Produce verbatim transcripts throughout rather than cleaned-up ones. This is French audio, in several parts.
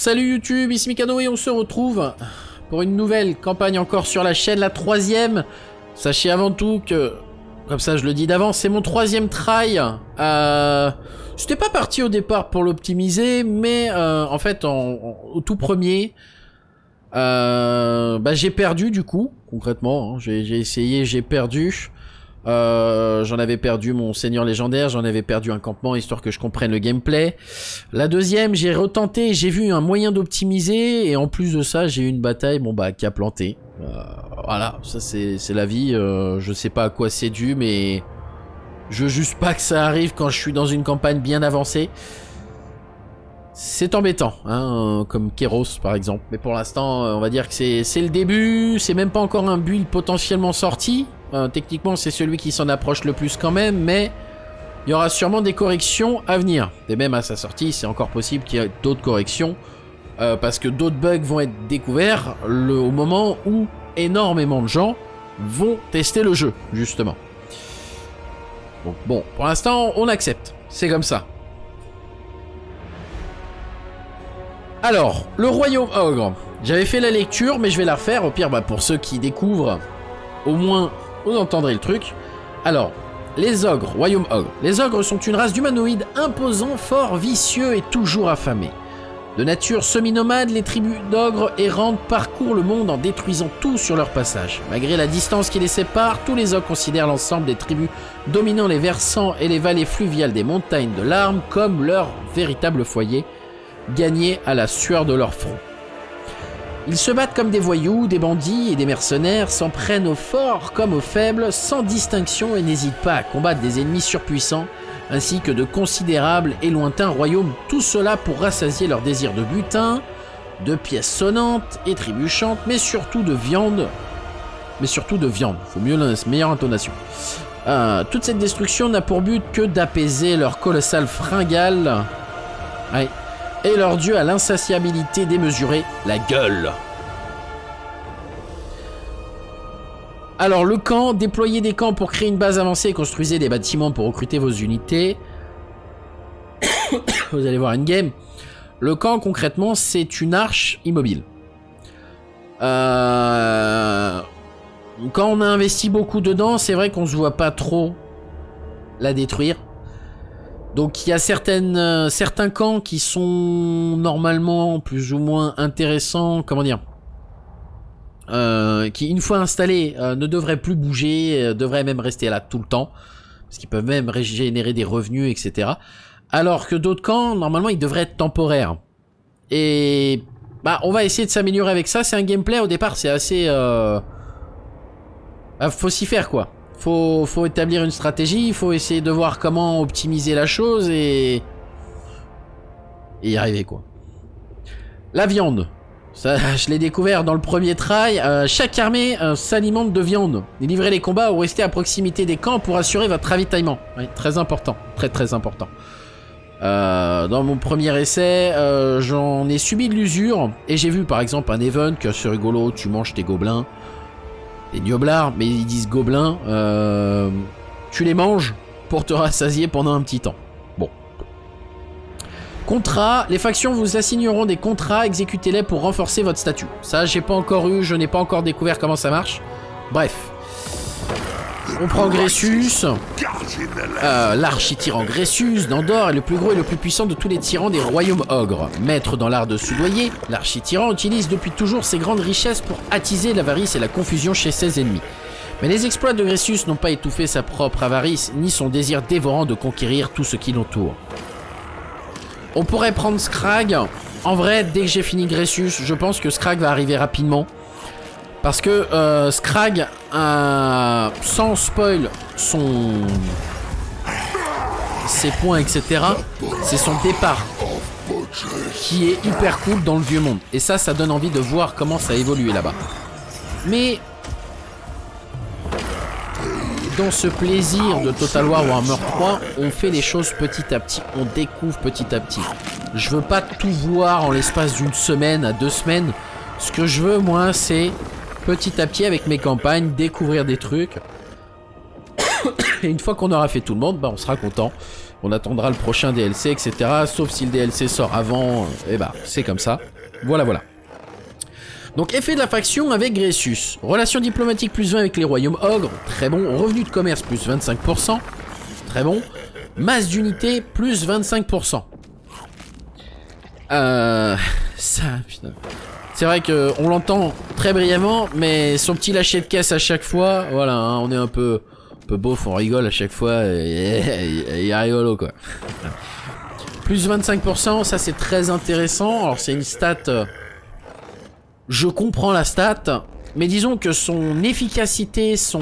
Salut YouTube, ici Mikado et on se retrouve pour une nouvelle campagne encore sur la chaîne, la troisième. Sachez avant tout que, comme ça je le dis d'avance, c'est mon troisième try. Euh, J'étais pas parti au départ pour l'optimiser, mais euh, en fait en, en, au tout premier, euh, bah, j'ai perdu du coup, concrètement. Hein, j'ai essayé, j'ai perdu. Euh, j'en avais perdu mon seigneur légendaire, j'en avais perdu un campement histoire que je comprenne le gameplay. La deuxième, j'ai retenté, j'ai vu un moyen d'optimiser et en plus de ça, j'ai eu une bataille, bon bah qui a planté. Euh, voilà, ça c'est c'est la vie. Euh, je sais pas à quoi c'est dû, mais je veux juste pas que ça arrive quand je suis dans une campagne bien avancée. C'est embêtant, hein, comme Kéros par exemple. Mais pour l'instant, on va dire que c'est c'est le début. C'est même pas encore un build potentiellement sorti. Euh, techniquement, c'est celui qui s'en approche le plus quand même, mais il y aura sûrement des corrections à venir. Et même à sa sortie, c'est encore possible qu'il y ait d'autres corrections, euh, parce que d'autres bugs vont être découverts le, au moment où énormément de gens vont tester le jeu, justement. Donc bon, pour l'instant, on accepte. C'est comme ça. Alors, le royaume ogre. J'avais fait la lecture, mais je vais la refaire. Au pire, bah, pour ceux qui découvrent, au moins, vous entendrez le truc. Alors, les ogres, royaume ogre. Les ogres sont une race d'humanoïdes imposants, forts, vicieux et toujours affamés. De nature semi-nomade, les tribus d'ogres errantes parcourent le monde en détruisant tout sur leur passage. Malgré la distance qui les sépare, tous les ogres considèrent l'ensemble des tribus dominant les versants et les vallées fluviales des montagnes de larmes comme leur véritable foyer, gagné à la sueur de leur front. Ils se battent comme des voyous, des bandits et des mercenaires, s'en prennent aux forts comme aux faibles, sans distinction et n'hésitent pas à combattre des ennemis surpuissants, ainsi que de considérables et lointains royaumes, tout cela pour rassasier leur désir de butin, de pièces sonnantes et trébuchantes, mais surtout de viande. Mais surtout de viande, faut mieux la meilleure intonation. Euh, toute cette destruction n'a pour but que d'apaiser leur colossale fringale. Ouais. Et leur dieu à l'insatiabilité démesurée, la gueule. Alors le camp, déployez des camps pour créer une base avancée et construisez des bâtiments pour recruter vos unités. Vous allez voir une game. Le camp concrètement c'est une arche immobile. Euh... Quand on a investi beaucoup dedans, c'est vrai qu'on se voit pas trop la détruire. Donc il y a certaines, euh, certains camps qui sont normalement plus ou moins intéressants, comment dire, euh, qui une fois installés euh, ne devraient plus bouger, euh, devraient même rester là tout le temps, parce qu'ils peuvent même régénérer des revenus, et cetera. Alors que d'autres camps, normalement, ils devraient être temporaires. Et bah on va essayer de s'améliorer avec ça. C'est un gameplay au départ, c'est assez, euh... bah, faut s'y faire quoi. Faut, faut établir une stratégie, il faut essayer de voir comment optimiser la chose et... et y arriver quoi. La viande. Ça, je l'ai découvert dans le premier try. Euh, chaque armée euh, s'alimente de viande. Livrez les combats ou restez à proximité des camps pour assurer votre ravitaillement. Oui, très important. Très très important. Euh, dans mon premier essai, euh, j'en ai subi de l'usure. Et j'ai vu par exemple un event que c'est rigolo, tu manges tes gobelins. Les gnoblars, mais ils disent gobelins, euh, tu les manges pour te rassasier pendant un petit temps. Bon. Contrat, les factions vous assigneront des contrats, exécutez-les pour renforcer votre statut. Ça, j'ai pas encore eu, je n'ai pas encore découvert comment ça marche. Bref. On prend Gressus. Euh, L'archi-tyran Gressus d'Andorre est le plus gros et le plus puissant de tous les tyrans des royaumes ogres. Maître dans l'art de soudoyer, l'archi-tyran utilise depuis toujours ses grandes richesses pour attiser l'avarice et la confusion chez ses ennemis. Mais les exploits de Gressus n'ont pas étouffé sa propre avarice, ni son désir dévorant de conquérir tout ce qui l'entoure. On pourrait prendre Skrag. En vrai, dès que j'ai fini Gressus, je pense que Skrag va arriver rapidement. Parce que euh, Skrag, euh, sans spoil son... ses points, et cetera, c'est son départ qui est hyper cool dans le vieux monde. Et ça, ça donne envie de voir comment ça a évolué là-bas. Mais dans ce plaisir de Total War Warhammer trois, on fait les choses petit à petit, on découvre petit à petit. Je veux pas tout voir en l'espace d'une semaine à deux semaines. Ce que je veux, moi, c'est... petit à petit avec mes campagnes, découvrir des trucs. Et une fois qu'on aura fait tout le monde, bah on sera content. On attendra le prochain D L C, et cetera. Sauf si le D L C sort avant, et bah c'est comme ça. Voilà, voilà. Donc effet de la faction avec Grésus. Relations diplomatiques plus vingt avec les royaumes ogres, très bon. Revenu de commerce plus vingt-cinq pour cent, très bon. Masse d'unités plus vingt-cinq pour cent. Euh... Ça, putain. C'est vrai qu'on l'entend très brièvement, mais son petit lâcher de caisse à chaque fois, voilà, hein, on est un peu... Un peu beauf, on rigole à chaque fois, et il est rigolo quoi. Plus vingt-cinq pour cent, ça c'est très intéressant. Alors c'est une stat, euh, je comprends la stat, mais disons que son efficacité, son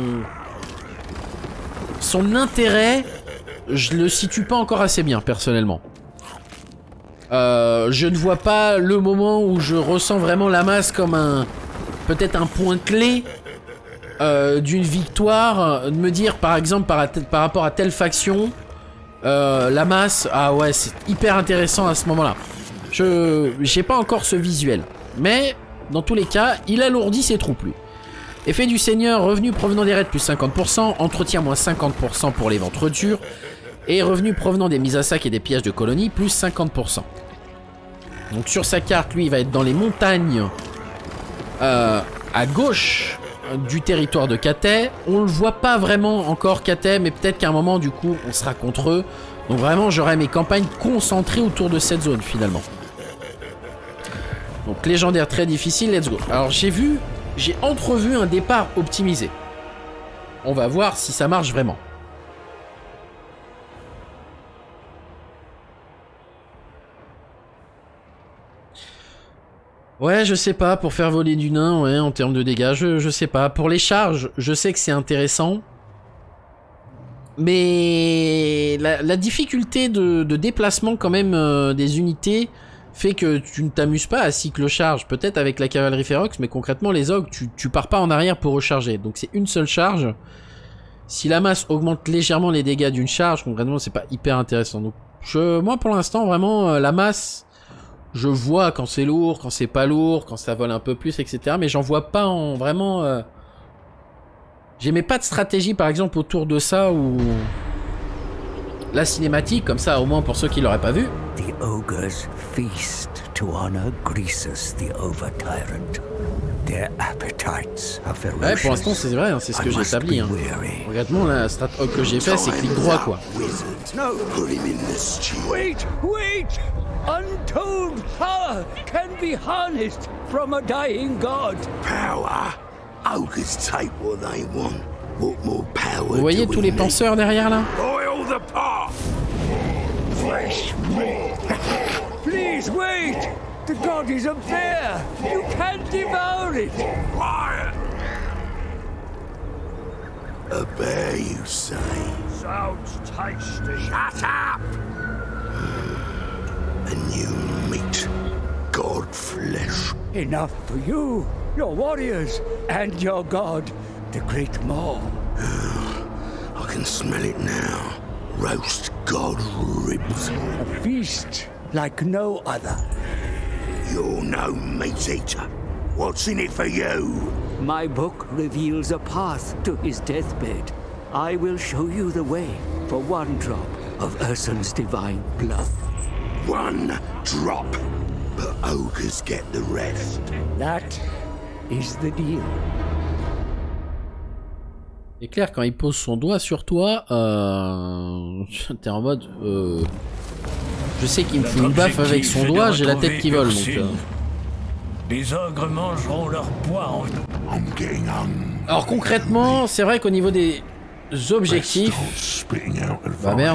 son intérêt, je le situe pas encore assez bien personnellement. Euh, je ne vois pas le moment où je ressens vraiment la masse comme un peut-être un point clé. Euh, d'une victoire, de me dire par exemple par, par rapport à telle faction, euh, la masse, ah ouais c'est hyper intéressant à ce moment-là. Je j'ai pas encore ce visuel, mais dans tous les cas, il alourdit ses troupes lui. Effet du seigneur, revenu provenant des raids plus cinquante pour cent, entretien moins cinquante pour cent pour les ventres durs, et revenu provenant des mises à sac et des pillages de colonies plus cinquante pour cent. Donc sur sa carte, lui il va être dans les montagnes euh, à gauche du territoire de Cathay. On le voit pas vraiment encore Cathay, mais peut-être qu'à un moment du coup on sera contre eux. Donc vraiment j'aurai mes campagnes concentrées autour de cette zone finalement. Donc légendaire très difficile, let's go. Alors j'ai vu, j'ai entrevu un départ optimisé. On va voir si ça marche vraiment. Ouais, je sais pas, pour faire voler du nain, ouais, en termes de dégâts, je, je sais pas. Pour les charges, je sais que c'est intéressant. Mais la, la difficulté de, de déplacement quand même euh, des unités fait que tu ne t'amuses pas à cycle charge. Peut-être avec la cavalerie férox, mais concrètement les ogres, tu, tu pars pas en arrière pour recharger. Donc c'est une seule charge. Si la masse augmente légèrement les dégâts d'une charge, concrètement c'est pas hyper intéressant. Donc je, moi pour l'instant vraiment euh, la masse... Je vois quand c'est lourd, quand c'est pas lourd, quand ça vole un peu plus, et cetera. Mais j'en vois pas en vraiment... Euh... J'aimais pas de stratégie, par exemple, autour de ça, ou... La cinématique, comme ça, au moins pour ceux qui l'auraient pas vu. The ogres feast to honor Greasus the Over-Tyrant. Their appetites are ferocious. Ouais, pour l'instant, c'est vrai, hein, c'est ce que j'ai établi. Hein. Concrètement, la strat que j'ai fait, c'est clic droit, quoi. No, put him in the stew. Wait, wait! Untold power can be harnessed from a dying god. Power? Ogres take what they want. What more power? Vous voyez tous les penseurs derrière là? Boil the pot. Fresh meat. Please wait. The god is up there. You can't devour it. Quiet. A bear, you say? Sounds tasty. Shut up. A new meat, god flesh. Enough for you, your warriors, and your god, the Great Maw. Oh, I can smell it now. Roast god ribs. A feast like no other. You're no meat eater. What's in it for you? My book reveals a path to his deathbed. I will show you the way for one drop of Ursun's divine blood. One drop, but ogres get the rest. That is the deal. C'est clair, quand il pose son doigt sur toi, euh... t'es en mode... Euh... Je sais qu'il me fout une baffe avec son doigt, j'ai la tête qui vole, donc... Euh... Les ogres mangeront leur poids en... Alors concrètement, c'est vrai qu'au niveau des objectifs... Bah merde.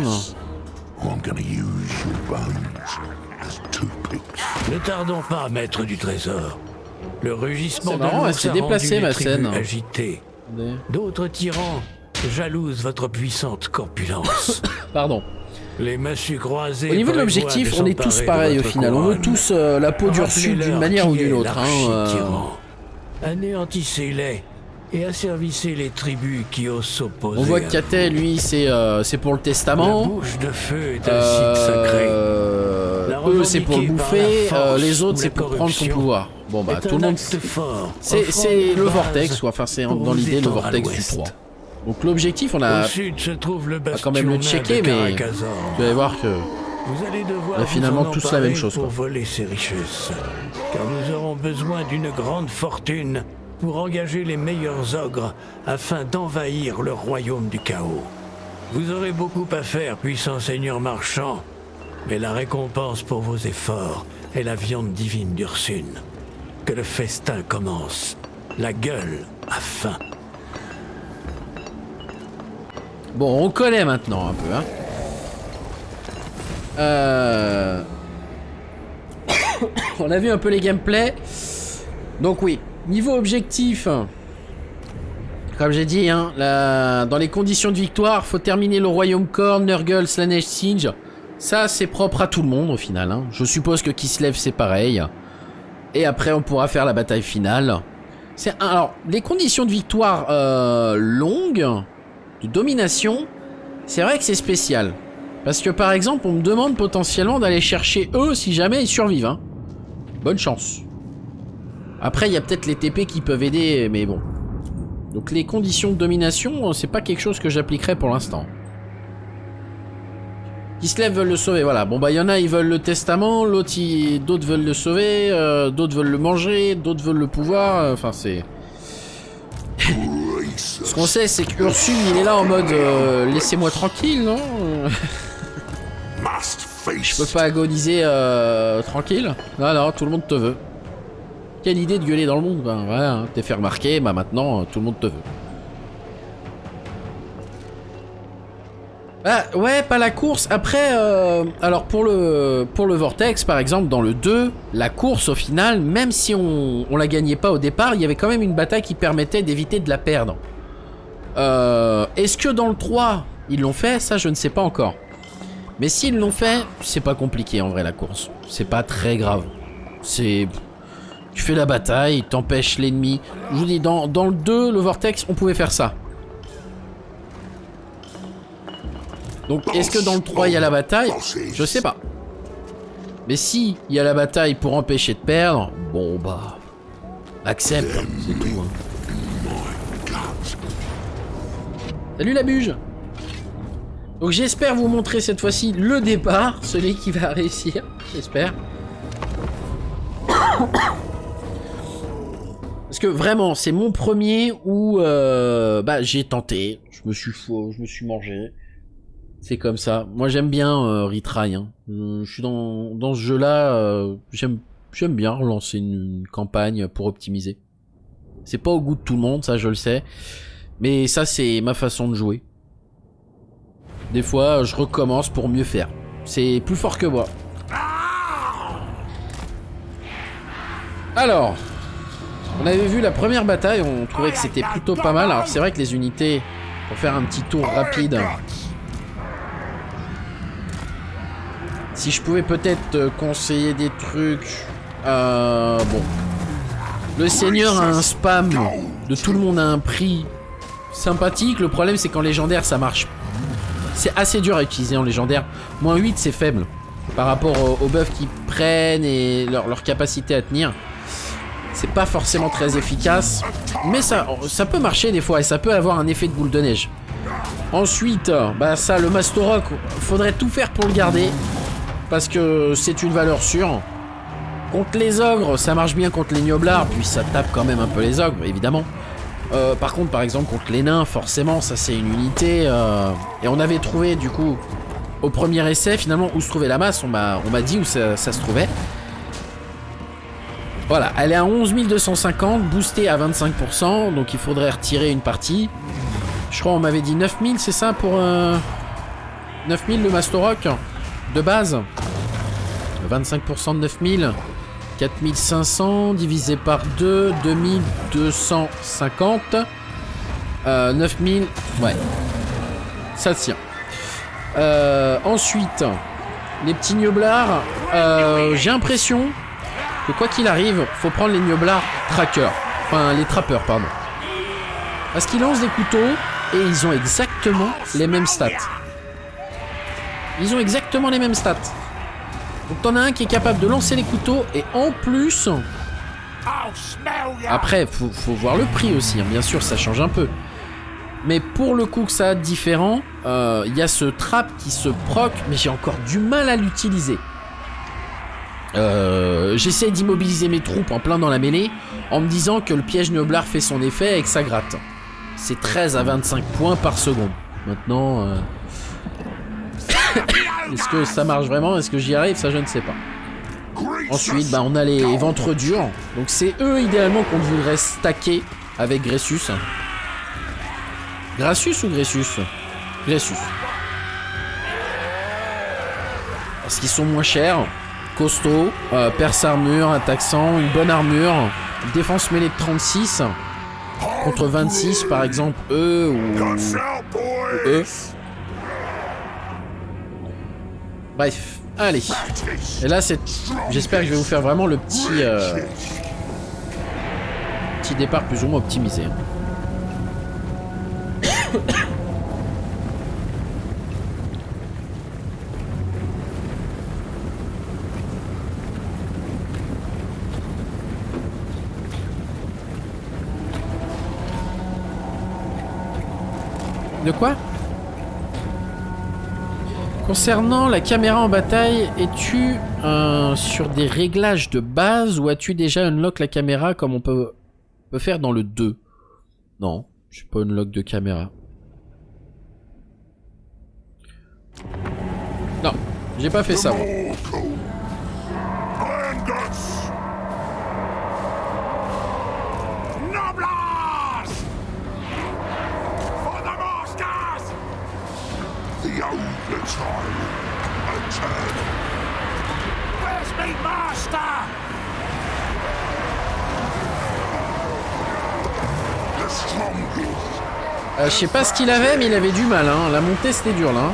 Ne tardons pas à mettre du trésor. Le rugissement de marrant, l'ours s'est a rendu déplacé, les ma tribus scène. agitées. D'autres tyrans jalousent votre puissante corpulence. Pardon. Les massues croisées. Au niveau de l'objectif, on est tous pareils au final. On veut tous euh, la peau d'Ursule d'une manière ou d'une autre. Hein, euh... Anéantissez-les et asservissez les tribus qui osent s'opposer. On voit que Cathay, lui, c'est euh, c'est pour le testament. La bouche de feu est un site sacré. Euh... Eux, c'est pour le bouffer. Euh, les autres, c'est pour prendre son pouvoir. Bon bah tout le monde. C'est le vortex, quoi. Enfin, c'est dans l'idée le vortex du trois. Donc l'objectif, on a... Au sud se trouve le on va quand même le checker, mais vous allez voir que... Vous allez devoir on a finalement tous la même chose. Pour quoi. voler ces richesses, car nous aurons besoin d'une grande fortune pour engager les meilleurs ogres afin d'envahir le royaume du chaos. Vous aurez beaucoup à faire, puissant seigneur marchand, mais la récompense pour vos efforts est la viande divine d'Ursune. Que le festin commence. La gueule a faim. Bon, on connaît maintenant un peu, hein. Euh... on a vu un peu les gameplays. Donc oui, niveau objectif, comme j'ai dit, hein, la... dans les conditions de victoire, faut terminer le royaume Khorne, Nurgle, Slaanesh, Singe. Ça, c'est propre à tout le monde au final. Hein. Je suppose que Kislev, c'est pareil. Et après, on pourra faire la bataille finale. C'est alors les conditions de victoire euh, longues, de domination. C'est vrai que c'est spécial. Parce que par exemple, on me demande potentiellement d'aller chercher eux si jamais ils survivent. Hein. Bonne chance. Après, il y a peut-être les T P qui peuvent aider, mais bon. Donc les conditions de domination, c'est pas quelque chose que j'appliquerai pour l'instant. Kislev veulent le sauver, voilà. Bon bah il y en a, ils veulent le testament, l'autre, il... d'autres veulent le sauver, euh, d'autres veulent le manger, d'autres veulent le pouvoir, enfin c'est... Ce qu'on sait, c'est qu'Ursune, il est là en mode euh, laissez-moi tranquille, non? Je peux pas agoniser euh, tranquille. Non, non, tout le monde te veut. Quelle idée de gueuler dans le monde. Ben voilà, hein, t'es fait remarquer, bah maintenant, tout le monde te veut. Ah, ouais, pas la course. Après, euh, alors pour le, pour le Vortex, par exemple, dans le deux, la course, au final, même si on, on la gagnait pas au départ, il y avait quand même une bataille qui permettait d'éviter de la perdre. Euh, Est-ce que dans le trois, ils l'ont fait? Ça, je ne sais pas encore. Mais s'ils l'ont fait, c'est pas compliqué en vrai la course. C'est pas très grave. C'est... Tu fais la bataille, t'empêches l'ennemi. Je vous dis, dans, dans le deux, le Vortex, on pouvait faire ça. Donc, est-ce que dans le trois, il y a la bataille? Je sais pas. Mais si il y a la bataille pour empêcher de perdre, bon bah... accepte, c'est tout. Hein. Salut la buge. Donc j'espère vous montrer cette fois-ci le départ, celui qui va réussir, j'espère. Parce que vraiment, c'est mon premier où euh, bah, j'ai tenté, je me suis fou, je me suis mangé. C'est comme ça. Moi j'aime bien euh, retry. Hein. Euh, je suis dans, dans ce jeu-là, euh, j'aime j'aime bien relancer une, une campagne pour optimiser. C'est pas au goût de tout le monde, ça je le sais. Mais ça c'est ma façon de jouer. Des fois, je recommence pour mieux faire. C'est plus fort que moi. Alors, on avait vu la première bataille, on trouvait que c'était plutôt pas mal. Alors c'est vrai que les unités, pour faire un petit tour rapide, si je pouvais peut-être conseiller des trucs, euh, bon, le seigneur a un spam de tout le monde à un prix sympathique. Le problème c'est qu'en légendaire ça marche. C'est assez dur à utiliser en légendaire. moins huit c'est faible par rapport aux, aux buffs qu'ils prennent et leur, leur capacité à tenir. C'est pas forcément très efficace, mais ça, ça peut marcher des fois et ça peut avoir un effet de boule de neige. Ensuite, bah ça, le Mastorok, faudrait tout faire pour le garder parce que c'est une valeur sûre. Contre les ogres, ça marche bien contre les gnoblards, puis ça tape quand même un peu les ogres, évidemment. Euh, par contre, par exemple, contre les nains, forcément, ça c'est une unité. Euh, et on avait trouvé, du coup, au premier essai, finalement, où se trouvait la masse. On m'a on m'a dit où ça, ça se trouvait. Voilà, elle est à onze mille deux cent cinquante, boostée à vingt-cinq pour cent, donc il faudrait retirer une partie. Je crois on m'avait dit neuf mille, c'est ça pour... Euh, neuf mille le Mastorok de base. vingt-cinq pour cent de neuf mille. quatre mille cinq cents divisé par deux, deux mille deux cent cinquante. Euh, neuf mille, ouais. Ça tient. Euh, ensuite, les petits gnoblards. Euh, J'ai l'impression que quoi qu'il arrive, faut prendre les gnoblards trackers. Enfin, les trappeurs, pardon. Parce qu'ils lancent des couteaux et ils ont exactement les mêmes stats. Ils ont exactement les mêmes stats. Donc t'en as un qui est capable de lancer les couteaux et en plus... Après, faut, faut voir le prix aussi, hein. Bien sûr, ça change un peu. Mais pour le coup que ça a de différent, il euh, y a ce trap qui se proc, mais j'ai encore du mal à l'utiliser. Euh, J'essaie d'immobiliser mes troupes en plein dans la mêlée, en me disant que le piège Neublar fait son effet et que ça gratte. C'est treize à vingt-cinq points par seconde. Maintenant... Euh... Est-ce que ça marche vraiment? Est-ce que j'y arrive? Ça, je ne sais pas. Ensuite, bah, on a les ventres durs. Donc c'est eux, idéalement, qu'on voudrait stacker avec Gressus. Grassus ou Gressus? Gressus. Parce qu'ils sont moins chers, costauds, euh, perce armure, attaque cent, une bonne armure, défense mêlée de trente-six, contre vingt-six par exemple, eux ou, ou eux. Bref, allez. Et là, c'est. J'espère que je vais vous faire vraiment le petit. Euh... Petit départ plus ou moins optimisé. De quoi? Concernant la caméra en bataille, es-tu euh, sur des réglages de base ou as-tu déjà unlock la caméra comme on peut, peut faire dans le deux? Non, je suis pas unlock de caméra. Non, j'ai pas fait ça moi. Euh, je sais pas ce qu'il avait, mais il avait du mal, hein. La montée c'était dur là. Hein.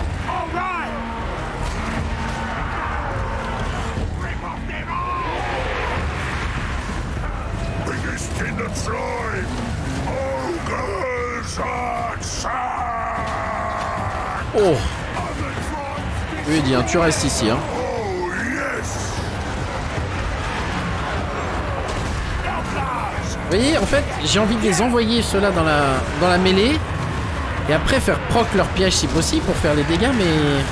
Oh! Je lui ai dit, hein, tu restes ici, hein. Vous voyez, en fait, j'ai envie de les envoyer ceux-là dans la, dans la mêlée. Et après faire proc leur piège si possible pour faire les dégâts, mais...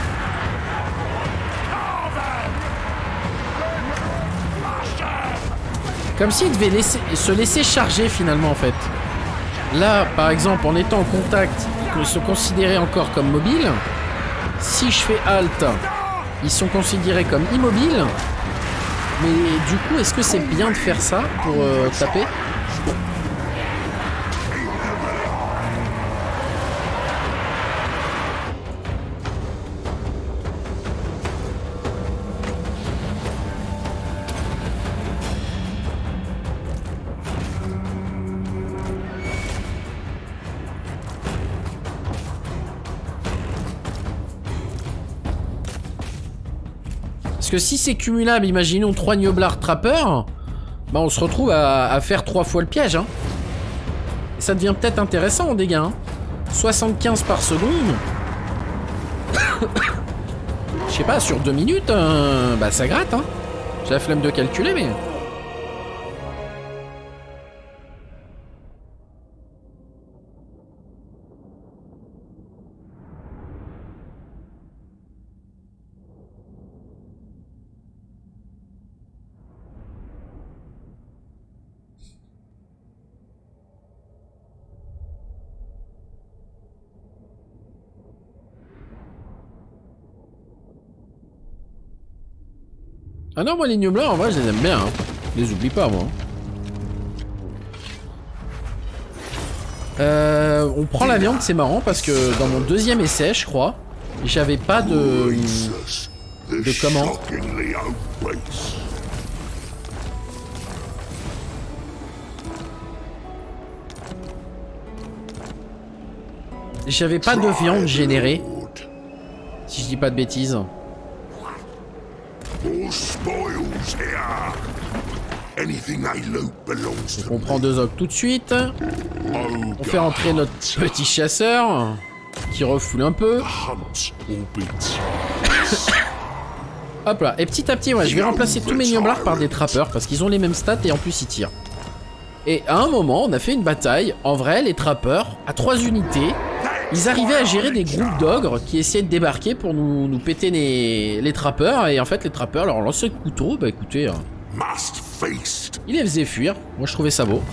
Comme s'ils devaient laisser, se laisser charger finalement, en fait. Là, par exemple, en étant en contact, ils se considéraient encore comme mobiles. Si je fais halt, ils sont considérés comme immobiles. Mais du coup, est-ce que c'est bien de faire ça pour euh, taper ? Parce que si c'est cumulable, imaginons trois Neublar trappeurs, bah on se retrouve à, à faire trois fois le piège. Hein. Et ça devient peut-être intéressant en dégâts. Hein. soixante-quinze par seconde. Je sais pas, sur deux minutes, euh, bah ça gratte. Hein. J'ai la flemme de calculer, mais... Ah non, moi les Neublar en vrai je les aime bien, hein. Je les oublie pas moi. Euh, on prend la viande, c'est marrant parce que dans mon deuxième essai je crois, j'avais pas de... de comment. J'avais pas de viande générée. Si je dis pas de bêtises. Donc on prend deux ogres tout de suite. On fait rentrer notre petit chasseur qui refoule un peu. Hop là. Et petit à petit, ouais, je vais remplacer tous mes Neublar par des trappeurs parce qu'ils ont les mêmes stats et en plus ils tirent. Et à un moment, on a fait une bataille. En vrai, les trappeurs, à trois unités, ils arrivaient à gérer des groupes d'ogres qui essayaient de débarquer pour nous, nous péter les, les trappeurs. Et en fait, les trappeurs leur lançaient le couteau. Bah écoutez, hein, ils les faisaient fuir. Moi, je trouvais ça beau.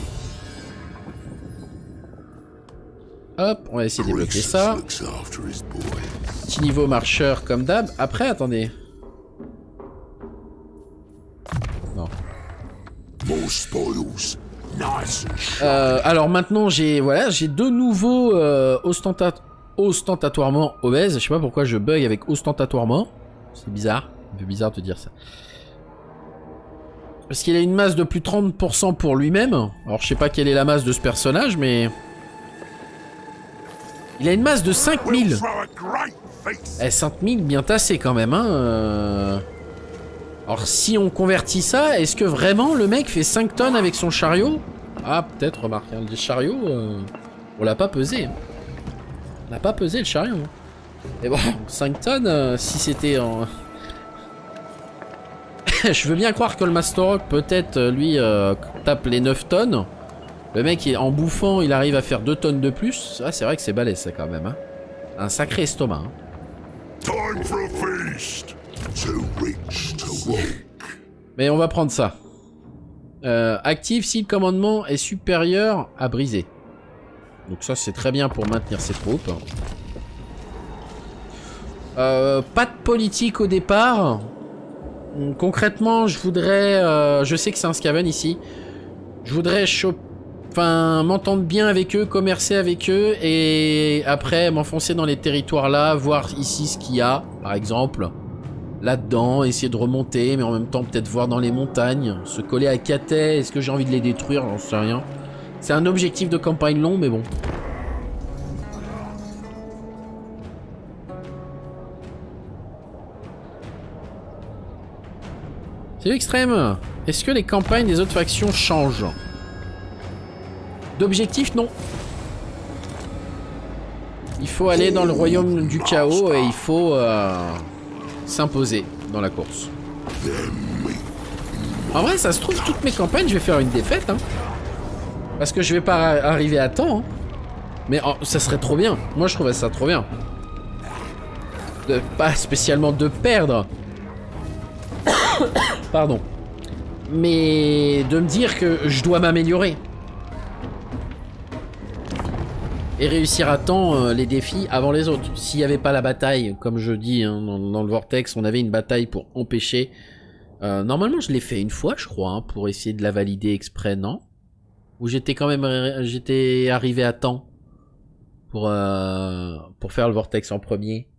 Hop, on va essayer de débloquer ça. Petit niveau marcheur comme d'hab. Après, attendez. Non. Euh, alors maintenant j'ai voilà j'ai deux nouveaux euh, ostenta ostentatoirement obèses. Je sais pas pourquoi je bug avec ostentatoirement. C'est bizarre, un peu bizarre de dire ça. Parce qu'il a une masse de plus de trente pour cent pour lui-même. Alors je sais pas quelle est la masse de ce personnage, mais il a une masse de cinq mille. Eh, cinq mille bien tassé quand même, hein. Euh... Alors si on convertit ça, est-ce que vraiment le mec fait cinq tonnes avec son chariot? Ah peut-être, remarque, hein, le chariot, euh, on l'a pas pesé. On l'a pas pesé le chariot. Mais bon, cinq tonnes, euh, si c'était en... Je veux bien croire que le Master peut-être lui euh, tape les neuf tonnes. Le mec en bouffant il arrive à faire deux tonnes de plus. Ah c'est vrai que c'est balèze ça quand même, hein. Un sacré estomac, hein. Time for a feast. Too rich to walk. Mais on va prendre ça. Euh, active si le commandement est supérieur à briser. Donc ça c'est très bien pour maintenir ses troupes. Euh, pas de politique au départ. Concrètement je voudrais... Euh, je sais que c'est un Skaven ici. Je voudrais choper... Enfin, m'entendre bien avec eux, commercer avec eux, et après m'enfoncer dans les territoires là, voir ici ce qu'il y a, par exemple, là-dedans, essayer de remonter, mais en même temps peut-être voir dans les montagnes, se coller à Cathay, est-ce que j'ai envie de les détruire, j'en sais rien. C'est un objectif de campagne long, mais bon. C'est l'extrême. Est-ce que les campagnes des autres factions changent ? D'objectif, non. Il faut aller dans le royaume du chaos et il faut euh, s'imposer dans la course. En vrai, ça se trouve, toutes mes campagnes, je vais faire une défaite. Hein, parce que je vais pas arriver à temps. Hein. Mais oh, ça serait trop bien. Moi, je trouverais ça trop bien. De, pas spécialement de perdre. Pardon. Mais de me dire que je dois m'améliorer. Et réussir à temps euh, les défis avant les autres. S'il n'y avait pas la bataille, comme je dis hein, dans, dans le Vortex, on avait une bataille pour empêcher. Euh, normalement, je l'ai fait une fois, je crois, hein, pour essayer de la valider exprès, non? Ou j'étais quand même, j'étais arrivé à temps pour euh, pour faire le Vortex en premier.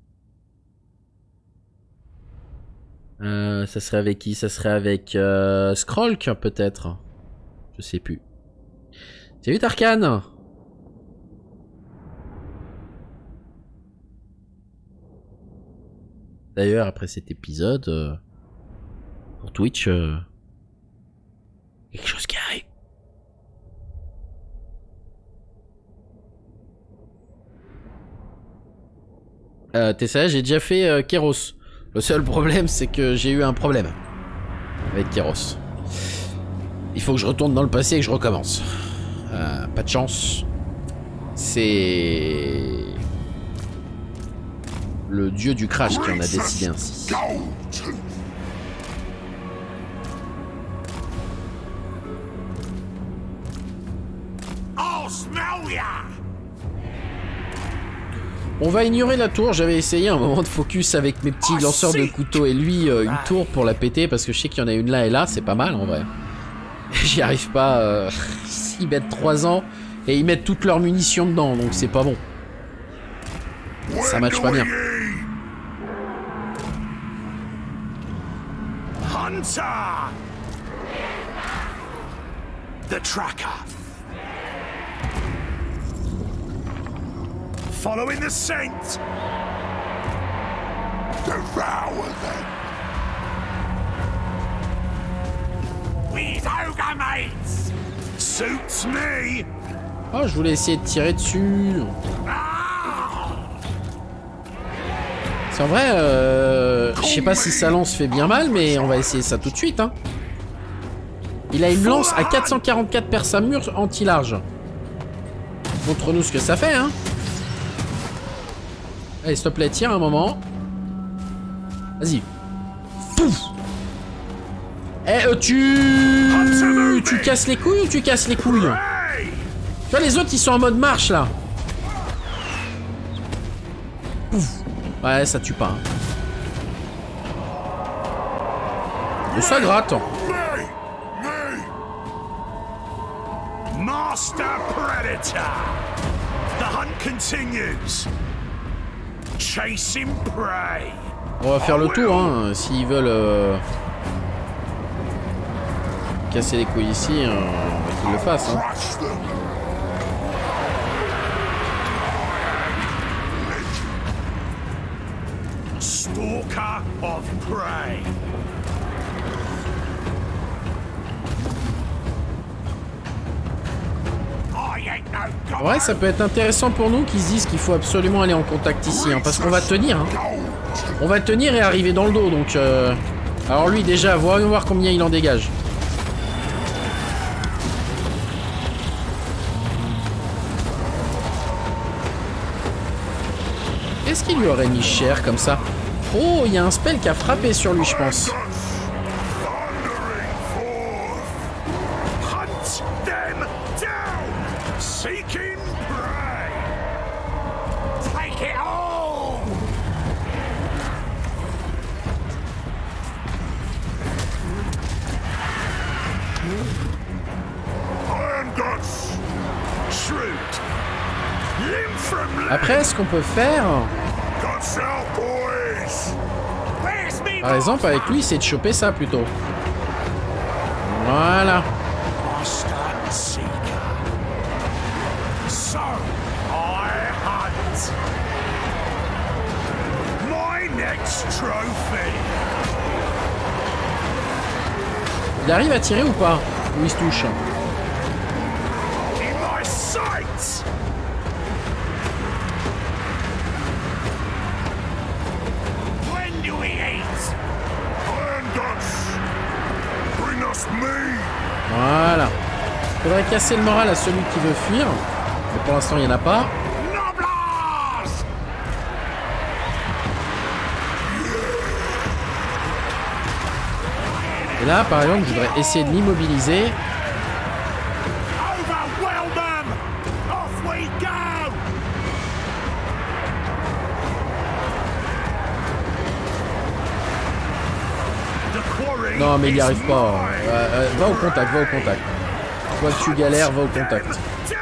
Euh, ça serait avec qui? Ça serait avec euh, Skrolk peut-être. Je sais plus. Salut Tarkan. D'ailleurs, après cet épisode, euh, pour Twitch, euh, quelque chose qui arrive. Euh, T'es sérieux, j'ai déjà fait euh, Kéros. Le seul problème, c'est que j'ai eu un problème avec Kéros. Il faut que je retourne dans le passé et que je recommence. Euh, pas de chance. C'est... le dieu du crash qui en a décidé ainsi. On va ignorer la tour, j'avais essayé un moment de focus avec mes petits lanceurs de couteau et lui euh, une tour pour la péter parce que je sais qu'il y en a une là et là, c'est pas mal en vrai. J'y arrive pas, euh, ils mettent trois ans et ils mettent toutes leurs munitions dedans donc c'est pas bon. Ça matche pas bien. Hunter! The tracker. Following the scent. Devour them. These ogre mates. Suits me. Oh, je voulais essayer de tirer dessus. C'est en vrai, euh, je sais pas si ça lance fait bien mal, mais on va essayer ça tout de suite, hein. Il a une lance à quatre cent quarante-quatre perçamures anti-large. Montre-nous ce que ça fait, hein. Allez, s'il te plaît, tire un moment. Vas-y. Pouf. Eh, euh, tu... Tu casses les couilles ou tu casses les couilles? Tu vois, les autres, ils sont en mode marche, là. Pouf. Ouais, ça tue pas. Hein. Mais ça gratte. Master Predator. The hunt continues. Chasing prey. On va faire le tour, hein, s'ils veulent euh... casser les couilles ici, euh, qu'ils le fassent. Hein. Stalker of prey. Ouais, ça peut être intéressant pour nous qu'ils se disent qu'il faut absolument aller en contact ici, hein, parce qu'on va tenir. Hein. On va tenir et arriver dans le dos, donc... Euh... Alors lui, déjà, voyons voir combien il en dégage. Qu'est-ce qu'il lui aurait mis cher, comme ça? Oh, il y a un spell qui a frappé sur lui, je pense. Après, ce qu'on peut faire, par exemple, avec lui, c'est de choper ça plutôt. Voilà. Il arrive à tirer ou pas? Ou il se touche? Voilà. Faudrait casser le moral à celui qui veut fuir. Mais pour l'instant, il n'y en a pas. Et là, par exemple, je voudrais essayer de l'immobiliser. Non, mais il n'y arrive pas. Euh, euh, va au contact, va au contact. Je vois que tu galères, va au contact.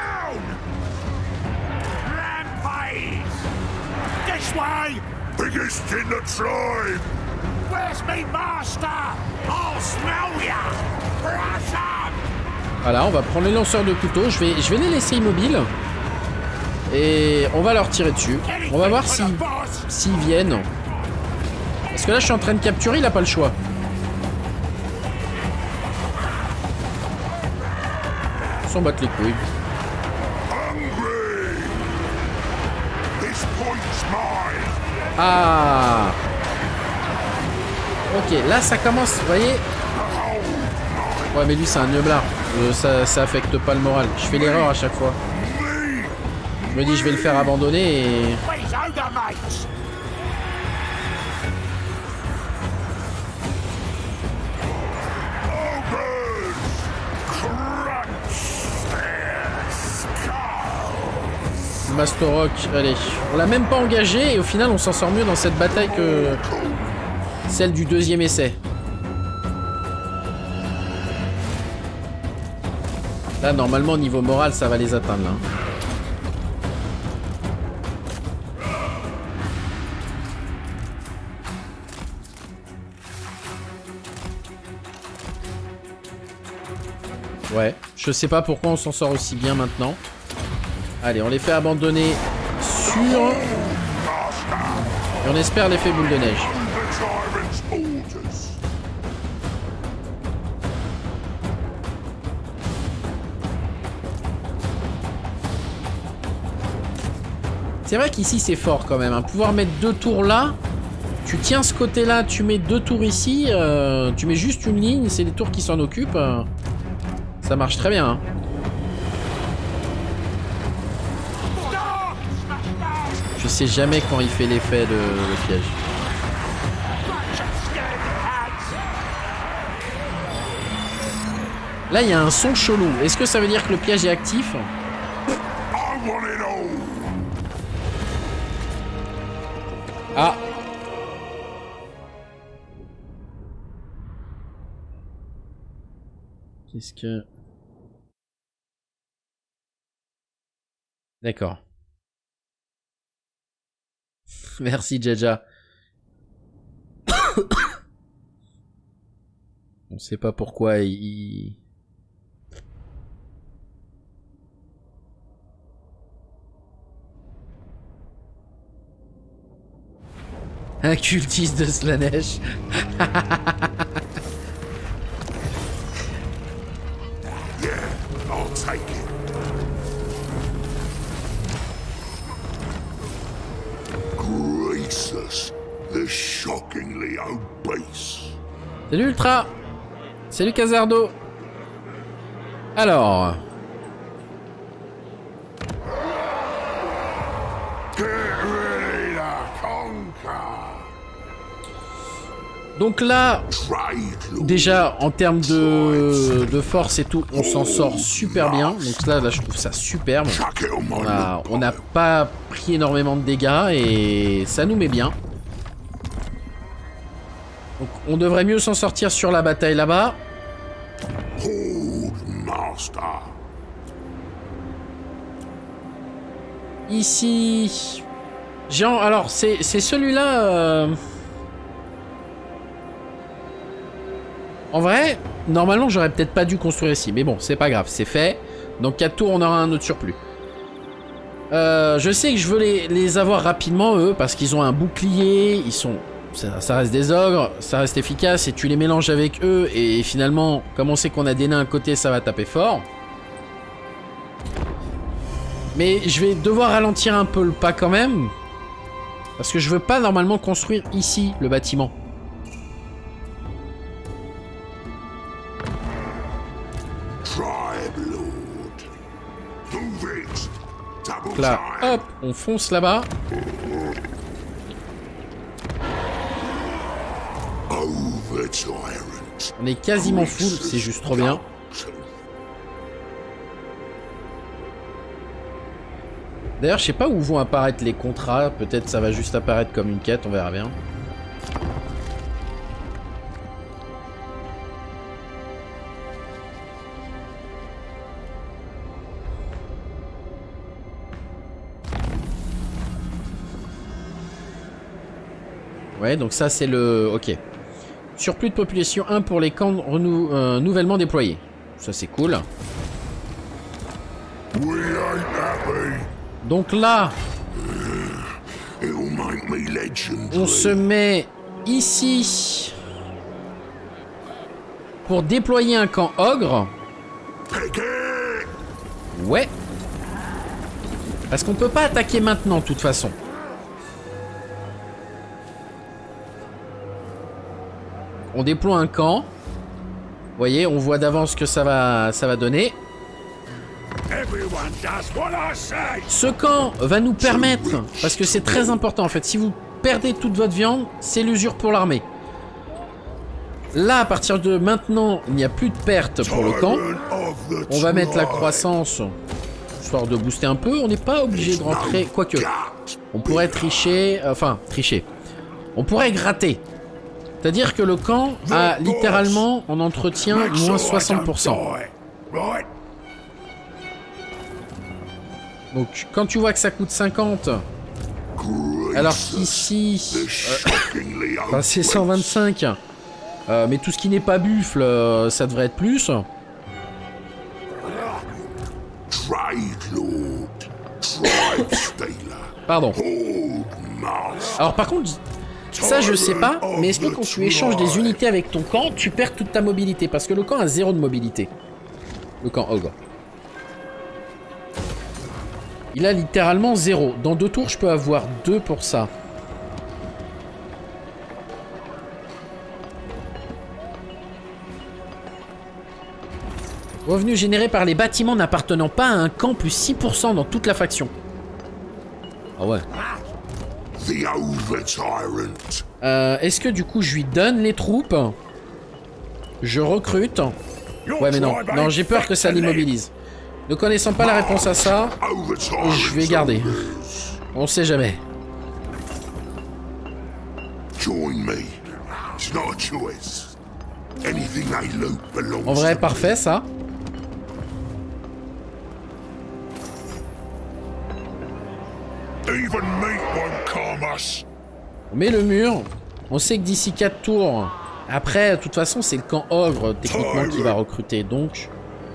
Voilà, on va prendre les lanceurs de couteau. Je vais, je vais les laisser immobiles. Et on va leur tirer dessus. On va voir s'ils s'ils viennent. Parce que là, je suis en train de capturer, il n'a pas le choix. Ils s'en battent les couilles. Ah. Ok, là ça commence, vous voyez. Ouais, mais lui c'est un neublard. Euh, ça, ça affecte pas le moral. Je fais l'erreur à chaque fois. Je me dis je vais le faire abandonner et... Master-Rock, allez. On l'a même pas engagé et au final on s'en sort mieux dans cette bataille que celle du deuxième essai. Là normalement au niveau moral ça va les atteindre là. Ouais, je sais pas pourquoi on s'en sort aussi bien maintenant. Allez, on les fait abandonner sur... Et on espère l'effet boule de neige. C'est vrai qu'ici c'est fort quand même. Hein. Pouvoir mettre deux tours là, tu tiens ce côté là, tu mets deux tours ici, euh, tu mets juste une ligne, c'est les tours qui s'en occupent. Euh, Ça marche très bien. Hein. Je sais jamais quand il fait l'effet de le piège. Là, il y a un son chelou. Est-ce que ça veut dire que le piège est actif? Ah. Qu'est-ce que... D'accord. Merci, Jaja. On sait pas pourquoi il... Un cultiste de Slaanesh. Salut Ultra. Salut Casardo. Alors... Donc là, déjà en termes de, de force et tout, on s'en sort super bien. Donc là, là, je trouve ça superbe. On a, on n'a pas pris énormément de dégâts et ça nous met bien. Donc on devrait mieux s'en sortir sur la bataille là-bas. Ici, Jean, alors c'est celui-là. Euh... En vrai, normalement, j'aurais peut-être pas dû construire ici. Mais bon, c'est pas grave, c'est fait. Donc quatre tours, on aura un autre surplus. Euh, je sais que je veux les, les avoir rapidement, eux, parce qu'ils ont un bouclier. Ils sont... Ça, ça reste des ogres, ça reste efficace. Et tu les mélanges avec eux. Et finalement, comme on sait qu'on a des nains à côté, ça va taper fort. Mais je vais devoir ralentir un peu le pas quand même. Parce que je veux pas normalement construire ici, le bâtiment. Donc là, hop, on fonce là-bas. On est quasiment full, c'est juste trop bien. D'ailleurs, je sais pas où vont apparaître les contrats. Peut-être ça va juste apparaître comme une quête, on verra bien. Ouais, donc ça c'est le... Ok. Surplus de population un pour les camps renou... euh, nouvellement déployés. Ça c'est cool. Donc là... On se met ici... Pour déployer un camp ogre. Ouais. Parce qu'on peut pas attaquer maintenant de toute façon. On déploie un camp. Vous voyez, on voit d'avance que ça va, ça va donner. Ce camp va nous permettre, parce que c'est très important en fait, si vous perdez toute votre viande, c'est l'usure pour l'armée. Là, à partir de maintenant, il n'y a plus de perte pour le camp. On va mettre la croissance, histoire de booster un peu. On n'est pas obligé de rentrer, quoique. On pourrait tricher, enfin, tricher. On pourrait gratter. C'est-à-dire que le camp a littéralement en entretien moins soixante pour cent. Donc quand tu vois que ça coûte cinquante, alors qu'ici euh, enfin, c'est cent vingt-cinq, euh, mais tout ce qui n'est pas buffle, euh, ça devrait être plus. Pardon. Alors par contre... Ça je sais pas, mais est-ce que quand tu échanges des unités avec ton camp, tu perds toute ta mobilité? Parce que le camp a zéro de mobilité. Le camp ogre. Il a littéralement zéro. Dans deux tours, je peux avoir deux pour ça. Revenus générés par les bâtiments n'appartenant pas à un camp, plus six pour cent dans toute la faction. Ah ouais. Euh, Est-ce que du coup je lui donne les troupes? Je recrute. Ouais mais non, non j'ai peur que ça l'immobilise. Ne connaissant pas la réponse à ça, je vais garder. On sait jamais. En vrai, parfait ça. On met le mur. On sait que d'ici quatre tours... Après, de toute façon, c'est le camp ogre, techniquement, qui va recruter. Donc...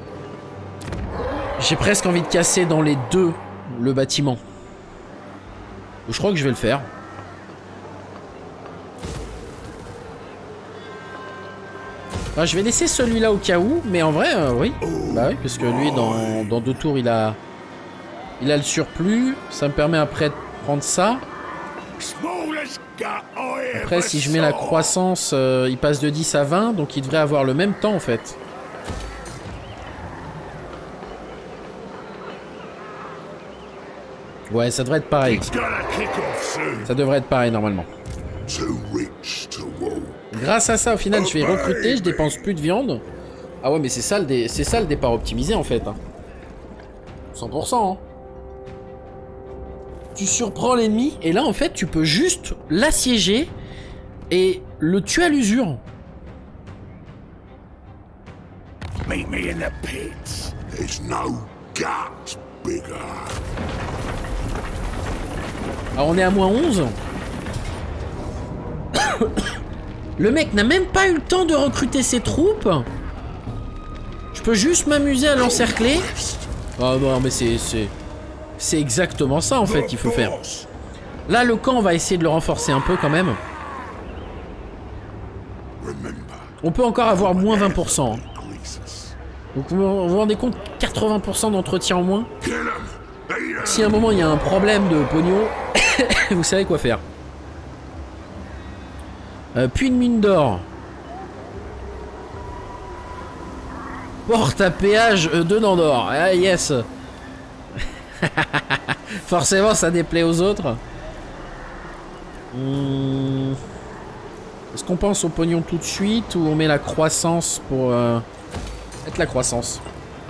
J'ai presque envie de casser dans les deux le bâtiment. Je crois que je vais le faire. Enfin, je vais laisser celui-là au cas où, mais en vrai, euh, oui. Bah oui, parce que lui, dans, dans deux tours, il a... Il a le surplus. Ça me permet après de prendre ça. Après, si je mets la croissance, euh, il passe de dix à vingt, donc il devrait avoir le même temps, en fait. Ouais, ça devrait être pareil. Ça devrait être pareil, normalement. Grâce à ça, au final, je vais recruter, je dépense plus de viande. Ah ouais, mais c'est ça, le c'est ça le départ optimisé, en fait. Hein. cent pour cent, hein. Tu surprends l'ennemi, et là, en fait, tu peux juste l'assiéger et le tuer à l'usure. Meet me in the pits. There's no gut bigger. Alors, on est à moins onze. Le mec n'a même pas eu le temps de recruter ses troupes. Je peux juste m'amuser à l'encercler. Oh non, mais c'est... C'est exactement ça, en fait, qu'il faut faire. Là, le camp, on va essayer de le renforcer un peu, quand même. On peut encore avoir moins vingt pour cent. Donc, vous vous rendez compte, quatre-vingts pour cent d'entretien en moins. Si à un moment, il y a un problème de pognon, vous savez quoi faire. Euh, puis une mine d'or. Porte à péage euh, de Nandor. Ah yes. Forcément ça déplaît aux autres. Hum... Est-ce qu'on pense au pognon tout de suite ou on met la croissance pour... Euh... Mettre la croissance.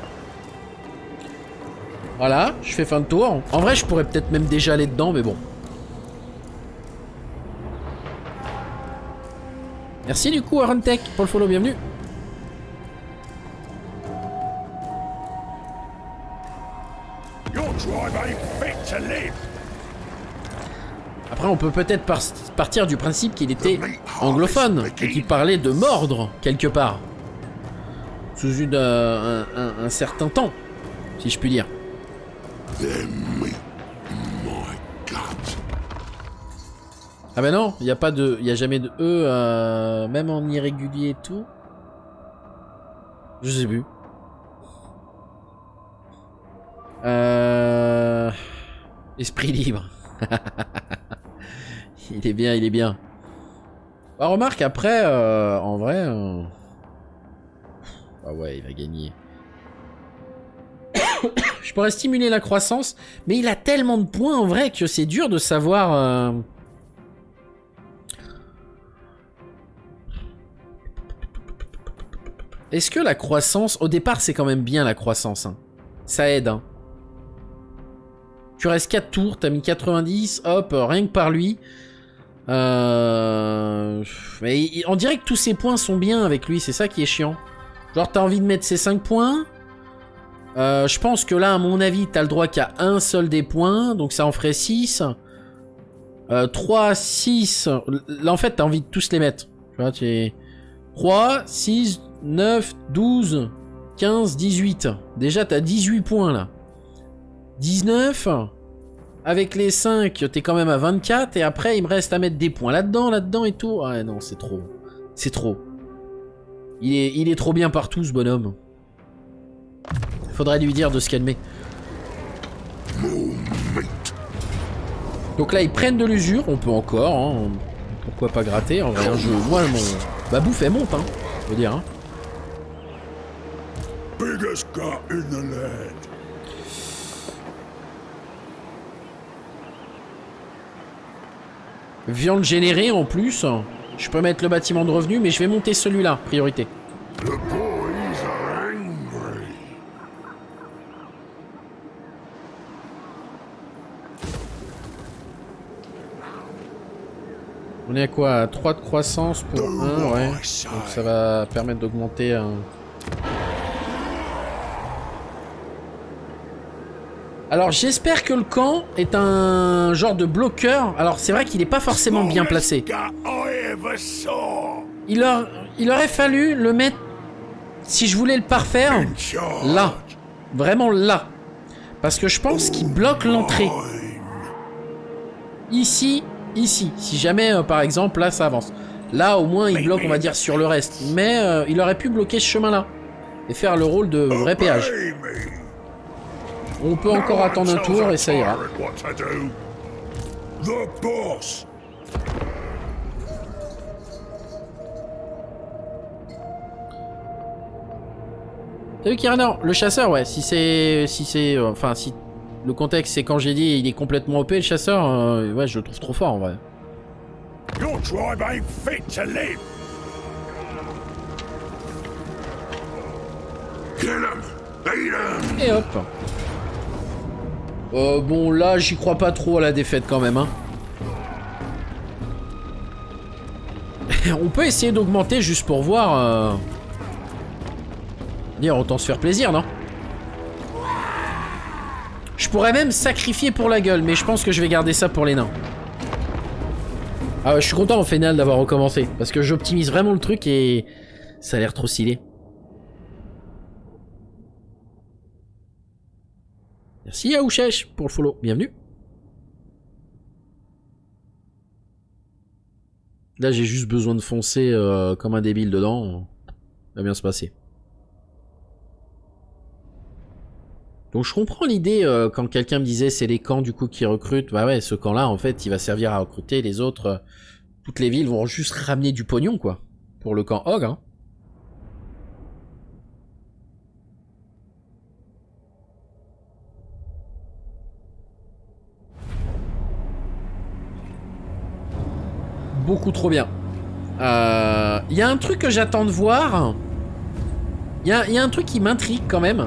Voilà, je fais fin de tour. En vrai je pourrais peut-être même déjà aller dedans mais bon. Merci du coup Arontech pour le follow, bienvenue. Après on peut peut-être par partir du principe qu'il était anglophone et qu'il parlait de mordre quelque part. Sous une, euh, un, un, un certain temps, si je puis dire. Ah bah non, il n'y a pas de, il y a jamais de E, euh, même en irrégulier et tout. Je sais plus. Euh... Esprit libre. Il est bien, il est bien. Bah, remarque après, euh, en vrai... Euh... Ah ouais, il va gagner. Je pourrais stimuler la croissance, mais il a tellement de points en vrai que c'est dur de savoir... Euh... Est-ce que la croissance... Au départ, c'est quand même bien la croissance. Hein. Ça aide. Hein. Tu restes quatre tours, t'as mis quatre-vingt-dix, hop, rien que par lui. Euh... Mais on dirait que tous ces points sont bien avec lui, c'est ça qui est chiant. Genre t'as envie de mettre ces cinq points. Euh, je pense que là, à mon avis, t'as le droit qu'à un seul des points, donc ça en ferait six. Euh, trois, six... Là en fait, t'as envie de tous les mettre. Tu vois, tu es... trois, six, neuf, douze, quinze, dix-huit. Déjà, t'as dix-huit points là. dix-neuf. Avec les cinq, t'es quand même à vingt-quatre. Et après, il me reste à mettre des points là-dedans, là-dedans et tout. Ah non, c'est trop. C'est trop. Il est, il est trop bien partout, ce bonhomme. Faudrait lui dire de se calmer. Donc là, ils prennent de l'usure. On peut encore. Hein. Pourquoi pas gratter. En vrai, un jeu. Moi, mon... Ma bouffe, elle monte. Hein. Je veux dire. Hein. biggest gut in the land. Viande générée en plus. Je peux mettre le bâtiment de revenu, mais je vais monter celui-là, priorité. The boys are angry. On est à quoi? À trois de croissance pour un, ouais. Donc ça va permettre d'augmenter un... Alors j'espère que le camp est un genre de bloqueur. Alors c'est vrai qu'il n'est pas forcément bien placé. Il, a... Il aurait fallu le mettre, si je voulais le parfaire, là. Vraiment là. Parce que je pense qu'il bloque l'entrée. Ici, ici. Si jamais, euh, par exemple, là ça avance. Là au moins il bloque, on va dire, sur le reste. Mais euh, il aurait pu bloquer ce chemin-là. Et faire le rôle de vrai péage. On peut encore attendre un tour et ça ira. T'as vu Kyrannor, le chasseur, ouais, si c'est... Si c'est... Euh, enfin, si le contexte c'est quand j'ai dit il est complètement O P, le chasseur, euh, ouais, je le trouve trop fort en vrai. Your tribe ain't fit to live. Kill him. Beat him. Et hop. Euh, bon, là, j'y crois pas trop à la défaite quand même, hein. On peut essayer d'augmenter juste pour voir. Euh... Dire, autant se faire plaisir, non? Je pourrais même sacrifier pour la gueule, mais je pense que je vais garder ça pour les nains. Ah ouais, je suis content au final d'avoir recommencé, parce que j'optimise vraiment le truc et ça a l'air trop stylé. Merci à Ouchesh pour le follow, bienvenue. Là j'ai juste besoin de foncer euh, comme un débile dedans, ça va bien se passer. Donc je comprends l'idée euh, quand quelqu'un me disait c'est les camps du coup qui recrutent, bah ouais ce camp là en fait il va servir à recruter, les autres, euh, toutes les villes vont juste ramener du pognon quoi, pour le camp Hog hein. Beaucoup trop bien. Il euh, y a un truc que j'attends de voir. Il y a, y a un truc qui m'intrigue quand même.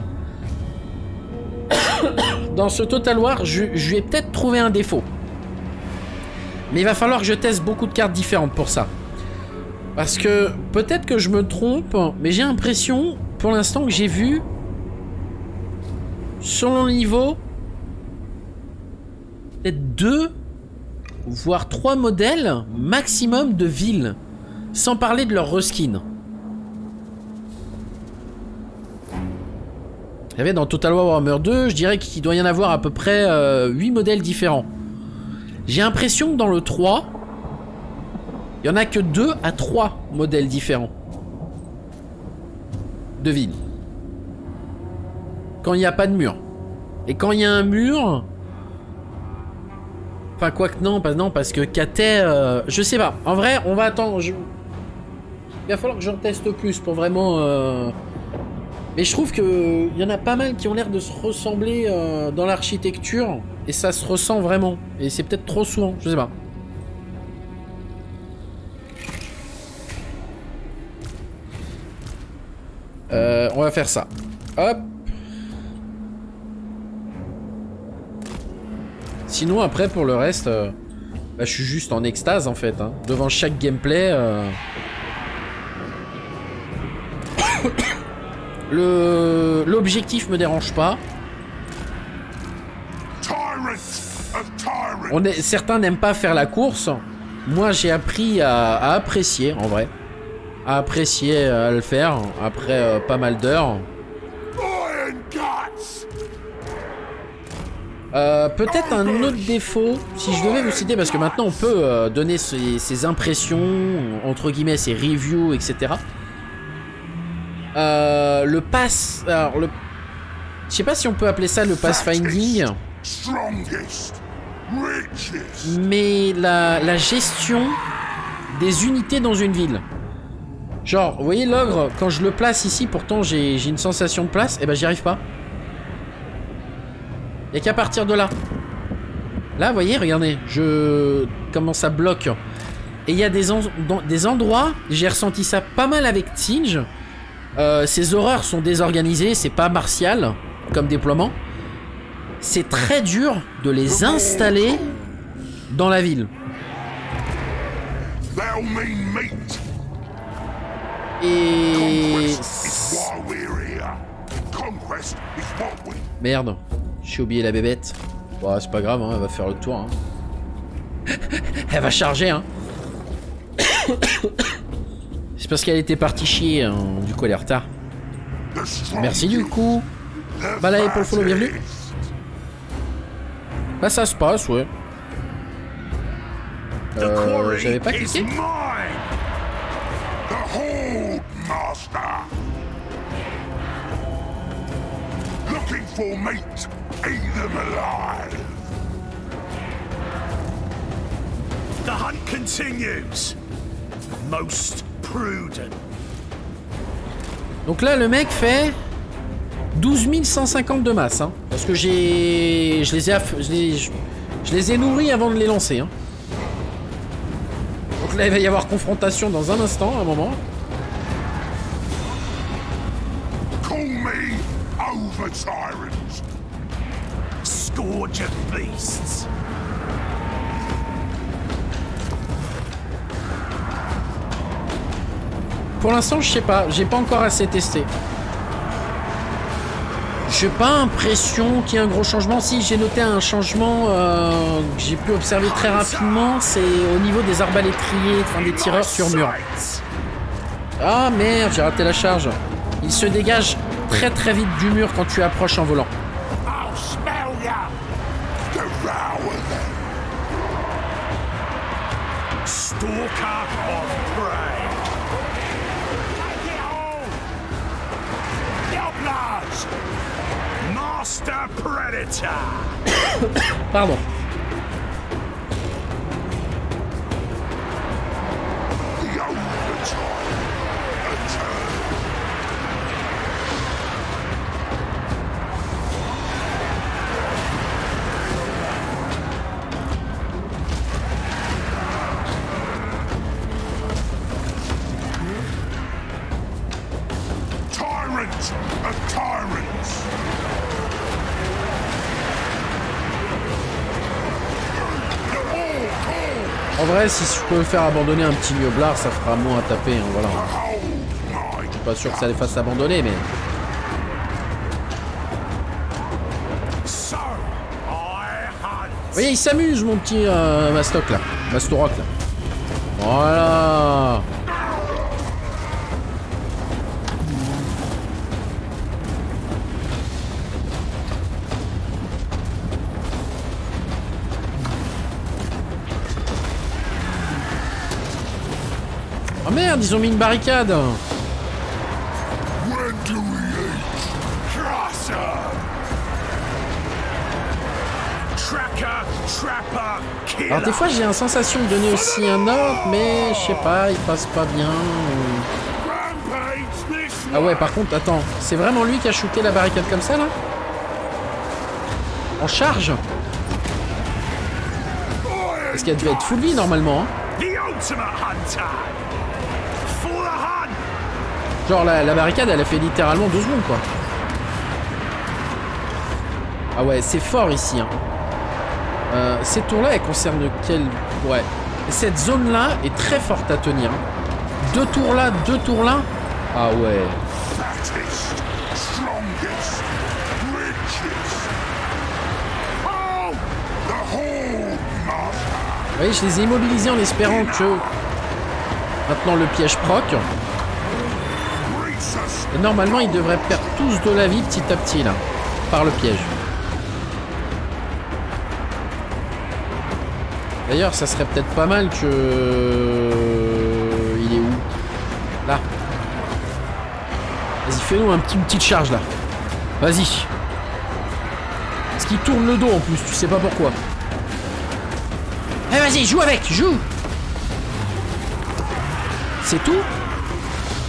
Dans ce Total War, je, je vais peut-être trouver un défaut. Mais il va falloir que je teste beaucoup de cartes différentes pour ça. Parce que peut-être que je me trompe, mais j'ai l'impression, pour l'instant, que j'ai vu, selon le niveau, peut-être deux, voire trois modèles maximum de villes. Sans parler de leur reskin. Il y avait dans Total War Warhammer deux, je dirais qu'il doit y en avoir à peu près euh, huit modèles différents. J'ai l'impression que dans le trois, il y en a que deux à trois modèles différents de villes. Quand il n'y a pas de mur. Et quand il y a un mur... Enfin, quoi que non, pas, non parce que Cathay... Euh, je sais pas. En vrai, on va attendre... Je... Il va falloir que j'en teste plus pour vraiment... Euh... Mais je trouve que il y en a pas mal qui ont l'air de se ressembler euh, dans l'architecture. Et ça se ressent vraiment. Et c'est peut-être trop souvent, je sais pas. Euh, on va faire ça. Hop. Sinon après pour le reste, euh, bah, je suis juste en extase en fait. Hein. Devant chaque gameplay... Euh... Le l'objectif me dérange pas. On est, certains n'aiment pas faire la course. Moi j'ai appris à, à apprécier en vrai. À apprécier à le faire après euh, pas mal d'heures. Euh, Peut-être un autre défaut, si je devais vous citer, parce que maintenant on peut euh, donner ses, ses impressions, entre guillemets ses reviews, et cetera. Euh, le pass... Alors, le... Je sais pas si on peut appeler ça le pathfinding. Mais la, la gestion des unités dans une ville. Genre, vous voyez l'ogre, quand je le place ici, pourtant j'ai une sensation de place, et ben j'y arrive pas. Y'a qu'à partir de là. Là, vous voyez, regardez, je... comment ça bloque. Et il y a des, en... des endroits, j'ai ressenti ça pas mal avec Tinge. Euh, ces horreurs sont désorganisées, c'est pas martial comme déploiement. C'est très dur de les installer dans la ville. Et... Merde, j'ai oublié la bébête. Bon, c'est pas grave, hein, elle va faire le tour. Hein. Elle va charger, hein. C'est parce qu'elle était partie chier, hein. Du coup elle est en retard. Merci du coup. Bah là, pour le follow, bienvenue. Bah ça se passe, ouais. Euh, j'avais pas cliqué. For mate, aid them alive. The hunt continues. Most prudent. Donc là, le mec fait douze mille cent cinquante de masse, hein, parce que j'ai, je les ai, je les, je, je les ai nourris avant de les lancer. Hein. Donc là, il va y avoir confrontation dans un instant, un moment. Call me over tyrants. Scourge of beasts. Pour l'instant, je sais pas, j'ai pas encore assez testé. J'ai pas l'impression qu'il y ait un gros changement. Si, j'ai noté un changement euh, que j'ai pu observer très rapidement, c'est au niveau des arbalétriers, enfin des tireurs sur mur. Ah merde, j'ai raté la charge. Il se dégage très très vite du mur quand tu approches en volant. Pardon. En vrai, si je peux faire abandonner un petit mioblard, ça fera moins à taper, hein, voilà. Je suis pas sûr que ça les fasse abandonner, mais... Vous voyez, il s'amuse, mon petit euh, Mastoc, là. Mastoroc, là. Voilà. Oh merde, ils ont mis une barricade. Alors des fois j'ai une sensation de donner aussi un ordre, mais je sais pas, il passe pas bien. Ah ouais, par contre, attends, c'est vraiment lui qui a shooté la barricade comme ça là? En charge? Parce qu'elle devait être full vie normalement, hein. Genre la, la barricade elle a fait littéralement deux secondes quoi. Ah ouais, c'est fort ici, hein. Euh, cette tour là elle concerne quelle... Ouais. Cette zone là est très forte à tenir. Deux tours là, deux tours là. Ah ouais. Vous voyez, je les ai immobilisés en espérant que maintenant le piège proc. Et normalement ils devraient perdre tous de la vie petit à petit là. Par le piège. D'ailleurs ça serait peut-être pas mal que... Il est où? Là. Vas-y, fais-nous un petit, une petite charge là. Vas-y. Parce qu'il tourne le dos en plus, tu sais pas pourquoi. Eh vas-y, joue avec, joue. C'est tout?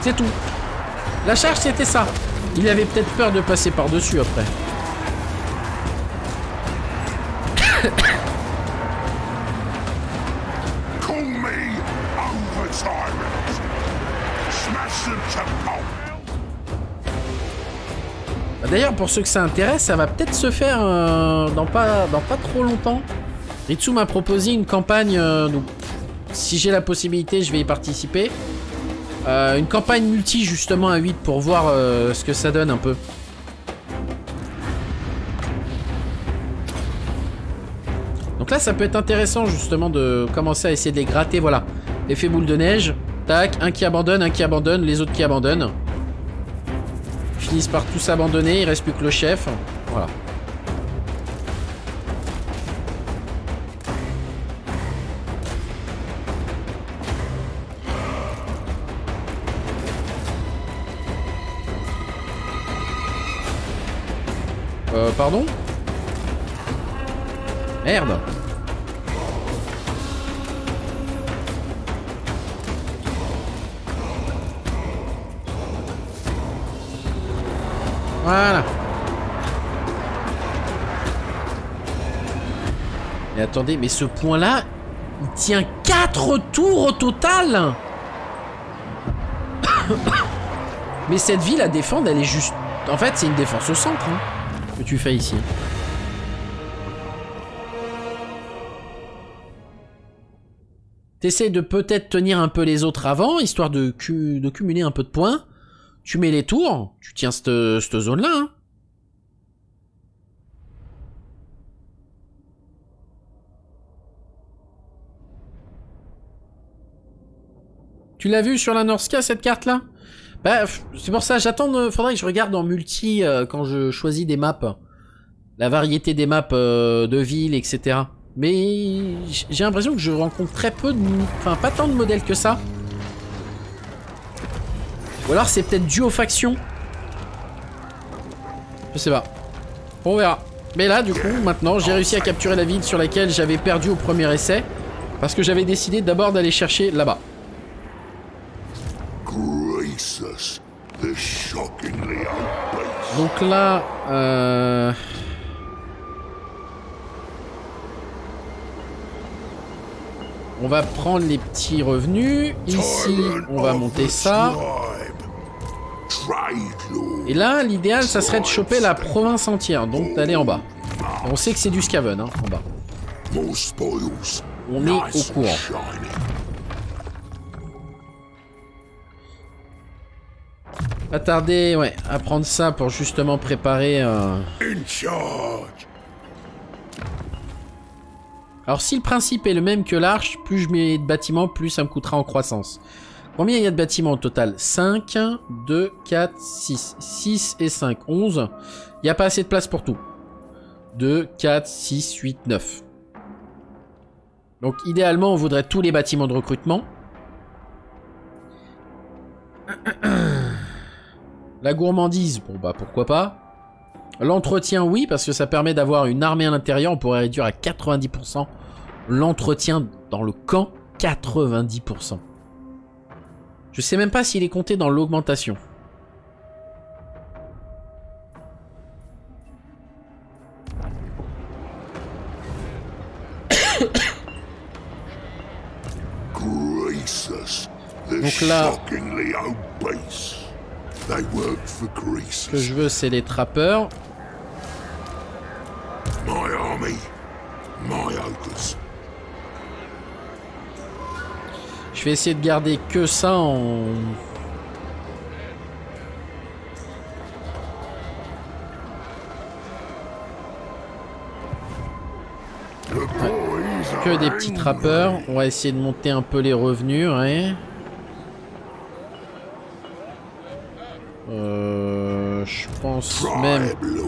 C'est tout. La charge, c'était ça. Il avait peut-être peur de passer par-dessus après. Call me over tyrant. Smash them to pulp. D'ailleurs, pour ceux que ça intéresse, ça va peut-être se faire euh, dans, pas, dans pas trop longtemps. Ritsu m'a proposé une campagne, euh, donc si j'ai la possibilité, je vais y participer. Euh, une campagne multi justement à huit pour voir euh, ce que ça donne un peu. Donc là, ça peut être intéressant justement de commencer à essayer de les gratter. Voilà, effet boule de neige. Tac, un qui abandonne, un qui abandonne, les autres qui abandonnent. Ils finissent par tous abandonner, il reste plus que le chef. Voilà. Euh, pardon? Merde. Voilà. Mais attendez, mais ce point-là, il tient quatre tours au total. Mais cette ville à défendre, elle est juste... En fait, c'est une défense au centre, hein, que tu fais ici. T'essayes de peut-être tenir un peu les autres avant, histoire de, cu de cumuler un peu de points. Tu mets les tours, tu tiens cette, cette zone-là. Hein. Tu l'as vu sur la Norska, cette carte-là? Bah, c'est pour ça, j'attends... Faudrait que je regarde en multi euh, quand je choisis des maps. La variété des maps euh, de villes, et cetera. Mais j'ai l'impression que je rencontre très peu de... Enfin, pas tant de modèles que ça. Ou alors c'est peut-être dû aux factions. Je sais pas. On verra. Mais là, du coup, maintenant, j'ai réussi à capturer la ville sur laquelle j'avais perdu au premier essai. Parce que j'avais décidé d'abord d'aller chercher là-bas. Donc là... Euh... On va prendre les petits revenus. Ici, on va monter ça. Et là, l'idéal, ça serait de choper la province entière. Donc d'aller en bas. On sait que c'est du Skaven, hein, en bas. On est au courant. Pas tarder, ouais, à prendre ça pour justement préparer... Euh... Alors si le principe est le même que l'arche, plus je mets de bâtiments, plus ça me coûtera en croissance. Combien il y a de bâtiments au total? Cinq, deux, quatre, six. six et cinq, onze. Il n'y a pas assez de place pour tout. deux, quatre, six, huit, neuf. Donc idéalement, on voudrait tous les bâtiments de recrutement. La gourmandise, bon bah pourquoi pas. L'entretien, oui, parce que ça permet d'avoir une armée à l'intérieur. On pourrait réduire à quatre-vingt-dix pour cent l'entretien dans le camp. quatre-vingt-dix pour cent. Je sais même pas s'il est compté dans l'augmentation. Donc là, ce que je veux, c'est les trappeurs. Je vais essayer de garder que ça en... Ouais. Que des petits trappeurs. On va essayer de monter un peu les revenus, ouais. Euh, je pense même...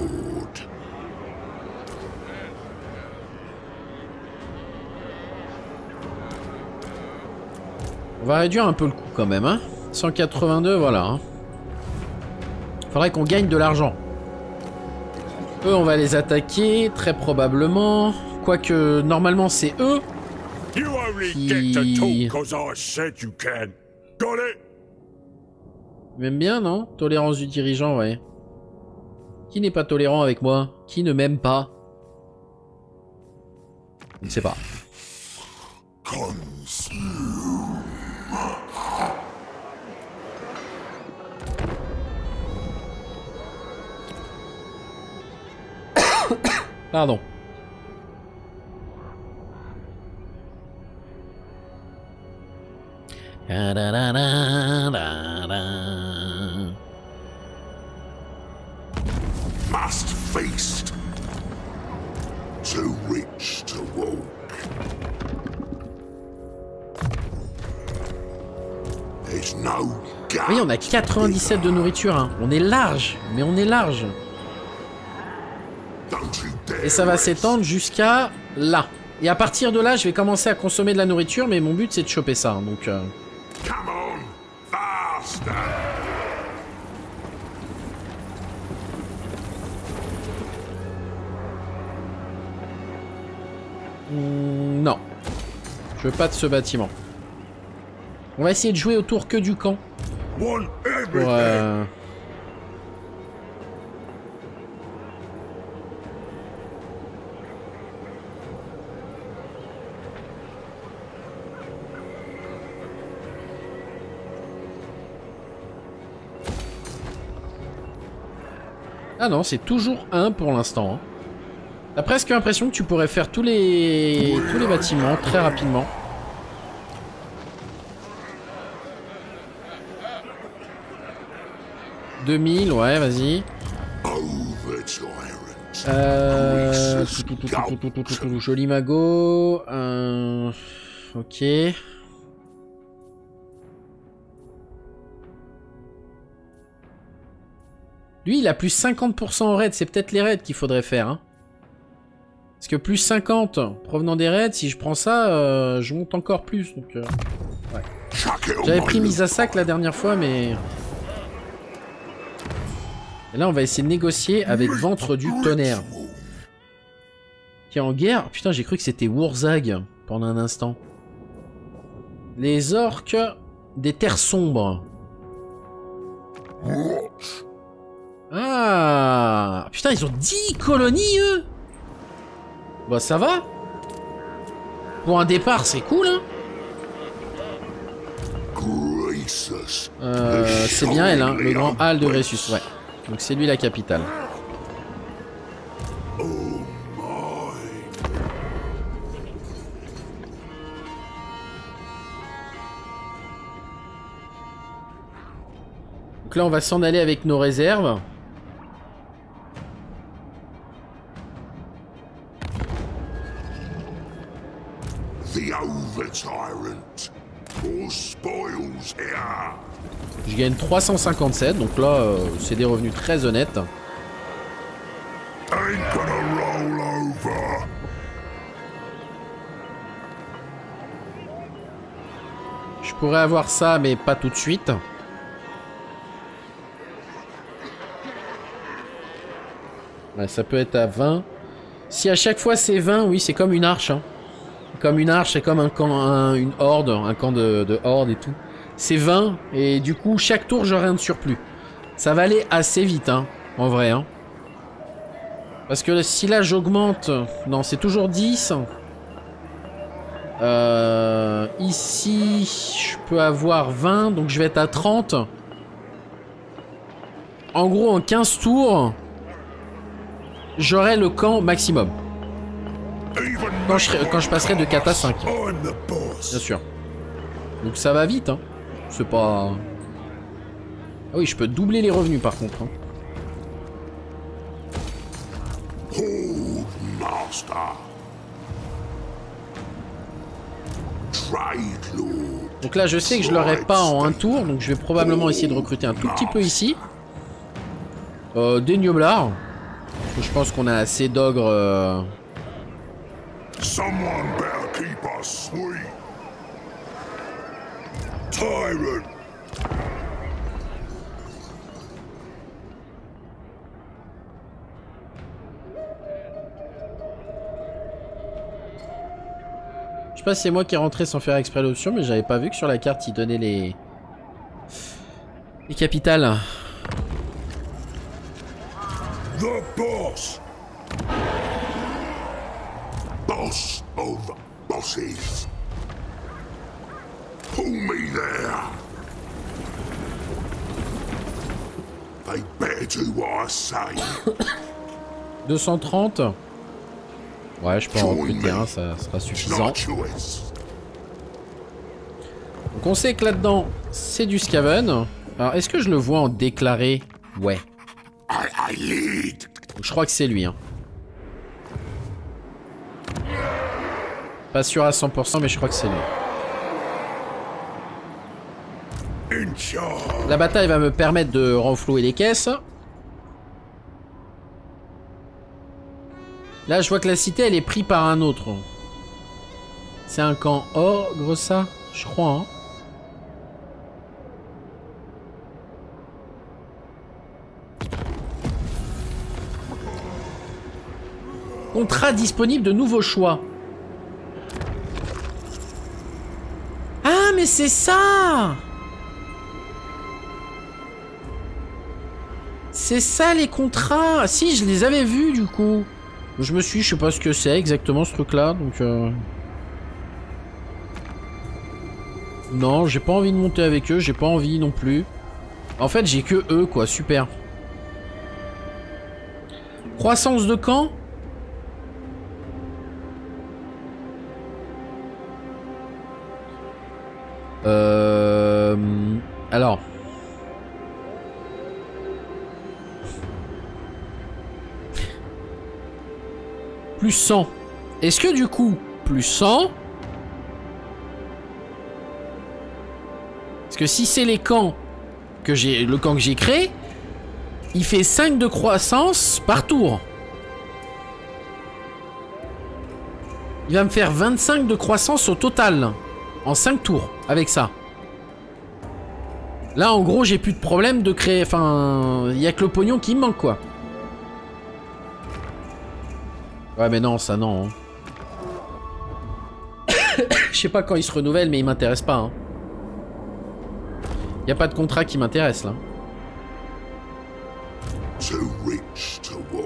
On va réduire un peu le coût quand même, hein. cent quatre-vingt-deux, voilà. Hein. Faudrait qu'on gagne de l'argent. Eux, on va les attaquer, très probablement. Quoique, normalement, c'est eux qui... M'aime bien, non? Tolérance du dirigeant, ouais. Qui n'est pas tolérant avec moi? Qui ne m'aime pas? Je ne sais pas. Pardon. Must feast. Too rich to walk. There's no gun. Oui, on a quatre-vingt-dix-sept de nourriture. Hein. On est large, mais on est large. Et ça va s'étendre jusqu'à là. Et à partir de là, je vais commencer à consommer de la nourriture, mais mon but c'est de choper ça. Hein, donc. Euh... Come on, faster. Mmh, non. Je veux pas de ce bâtiment. On va essayer de jouer autour que du camp. Pour, euh... Ah non, c'est toujours un pour l'instant. Hein. T'as presque l'impression que tu pourrais faire tous les tous les bâtiments très rapidement. deux mille, ouais, vas-y. Euh... Joli magot. Euh... Ok. Lui, il a plus cinquante pour cent en raid. C'est peut-être les raids qu'il faudrait faire. Hein. Parce que plus cinquante provenant des raids, si je prends ça, euh, je monte encore plus. Donc, euh, ouais. J'avais pris Misasak la dernière fois, mais... Et là, on va essayer de négocier avec Ventre du Tonnerre. Qui est en guerre. Putain, j'ai cru que c'était Wurzag pendant un instant. Les orques des terres sombres. Ah, putain, ils ont dix colonies, eux. Bah, ça va. Pour un départ, c'est cool, hein. Euh, c'est bien elle, hein, le grand hall de Gressus, ouais. Donc c'est lui la capitale. Donc là, on va s'en aller avec nos réserves. Je gagne trois cent cinquante-sept, donc là, euh, c'est des revenus très honnêtes. Je pourrais avoir ça, mais pas tout de suite. Ouais, ça peut être à vingt. Si à chaque fois c'est vingt, oui, c'est comme une arche. Hein. Comme une arche, c'est comme un camp, un, une horde, un camp de, de horde et tout. C'est vingt, et du coup, chaque tour, j'aurai un de surplus. Ça va aller assez vite, hein, en vrai. Hein. Parce que si là, j'augmente... Non, c'est toujours dix. Euh, ici, je peux avoir vingt, donc je vais être à trente. En gros, en quinze tours, j'aurai le camp maximum. Quand je, quand je passerai de quatre à cinq. Bien sûr. Donc ça va vite, hein. C'est pas... Ah oui, je peux doubler les revenus par contre. Hein. Donc là, je sais que je l'aurai pas en un tour, donc je vais probablement essayer de recruter un tout petit peu ici. Euh, des Nioblards. Je pense qu'on a assez d'ogres... Euh... Someone better keep us sweet. Tyrant. Je sais pas si c'est moi qui est rentré sans faire exprès l'option, mais j'avais pas vu que sur la carte il donnait les... Et capitale. The boss. Boss of bosses. Pull me there. They better do what I say. deux cent trente. Ouais, je peux en recruter un, ça sera suffisant. Donc on sait que là-dedans, c'est du Skaven. Alors, est-ce que je le vois en déclaré? Ouais. Donc, je crois que c'est lui. Hein. Pas sûr à cent pour cent, mais je crois que c'est lui. La bataille va me permettre de renflouer les caisses. Là, je vois que la cité, elle est prise par un autre. C'est un camp ogre, ça? Je crois, hein. Contrat disponible de nouveaux choix. Ah, mais c'est ça! C'est ça, les contrats! Si, je les avais vus, du coup. Je me suis, je sais pas ce que c'est exactement ce truc là, donc euh... non, j'ai pas envie de monter avec eux, j'ai pas envie non plus. En fait, j'ai que eux quoi, super. Croissance de camp. Euh... Alors... plus cent. Est-ce que du coup, plus cent... Parce que si c'est les camps que j'ai, le camp que j'ai créé, il fait cinq de croissance par tour. Il va me faire vingt-cinq de croissance au total. En cinq tours, avec ça. Là, en gros, j'ai plus de problème de créer... Enfin, il n'y a que le pognon qui me manque, quoi. Ouais, mais non, ça, non. Hein. Je sais pas quand il se renouvelle, mais il m'intéresse pas. Hein. Y a pas de contrat qui m'intéresse, là. Too rich to walk.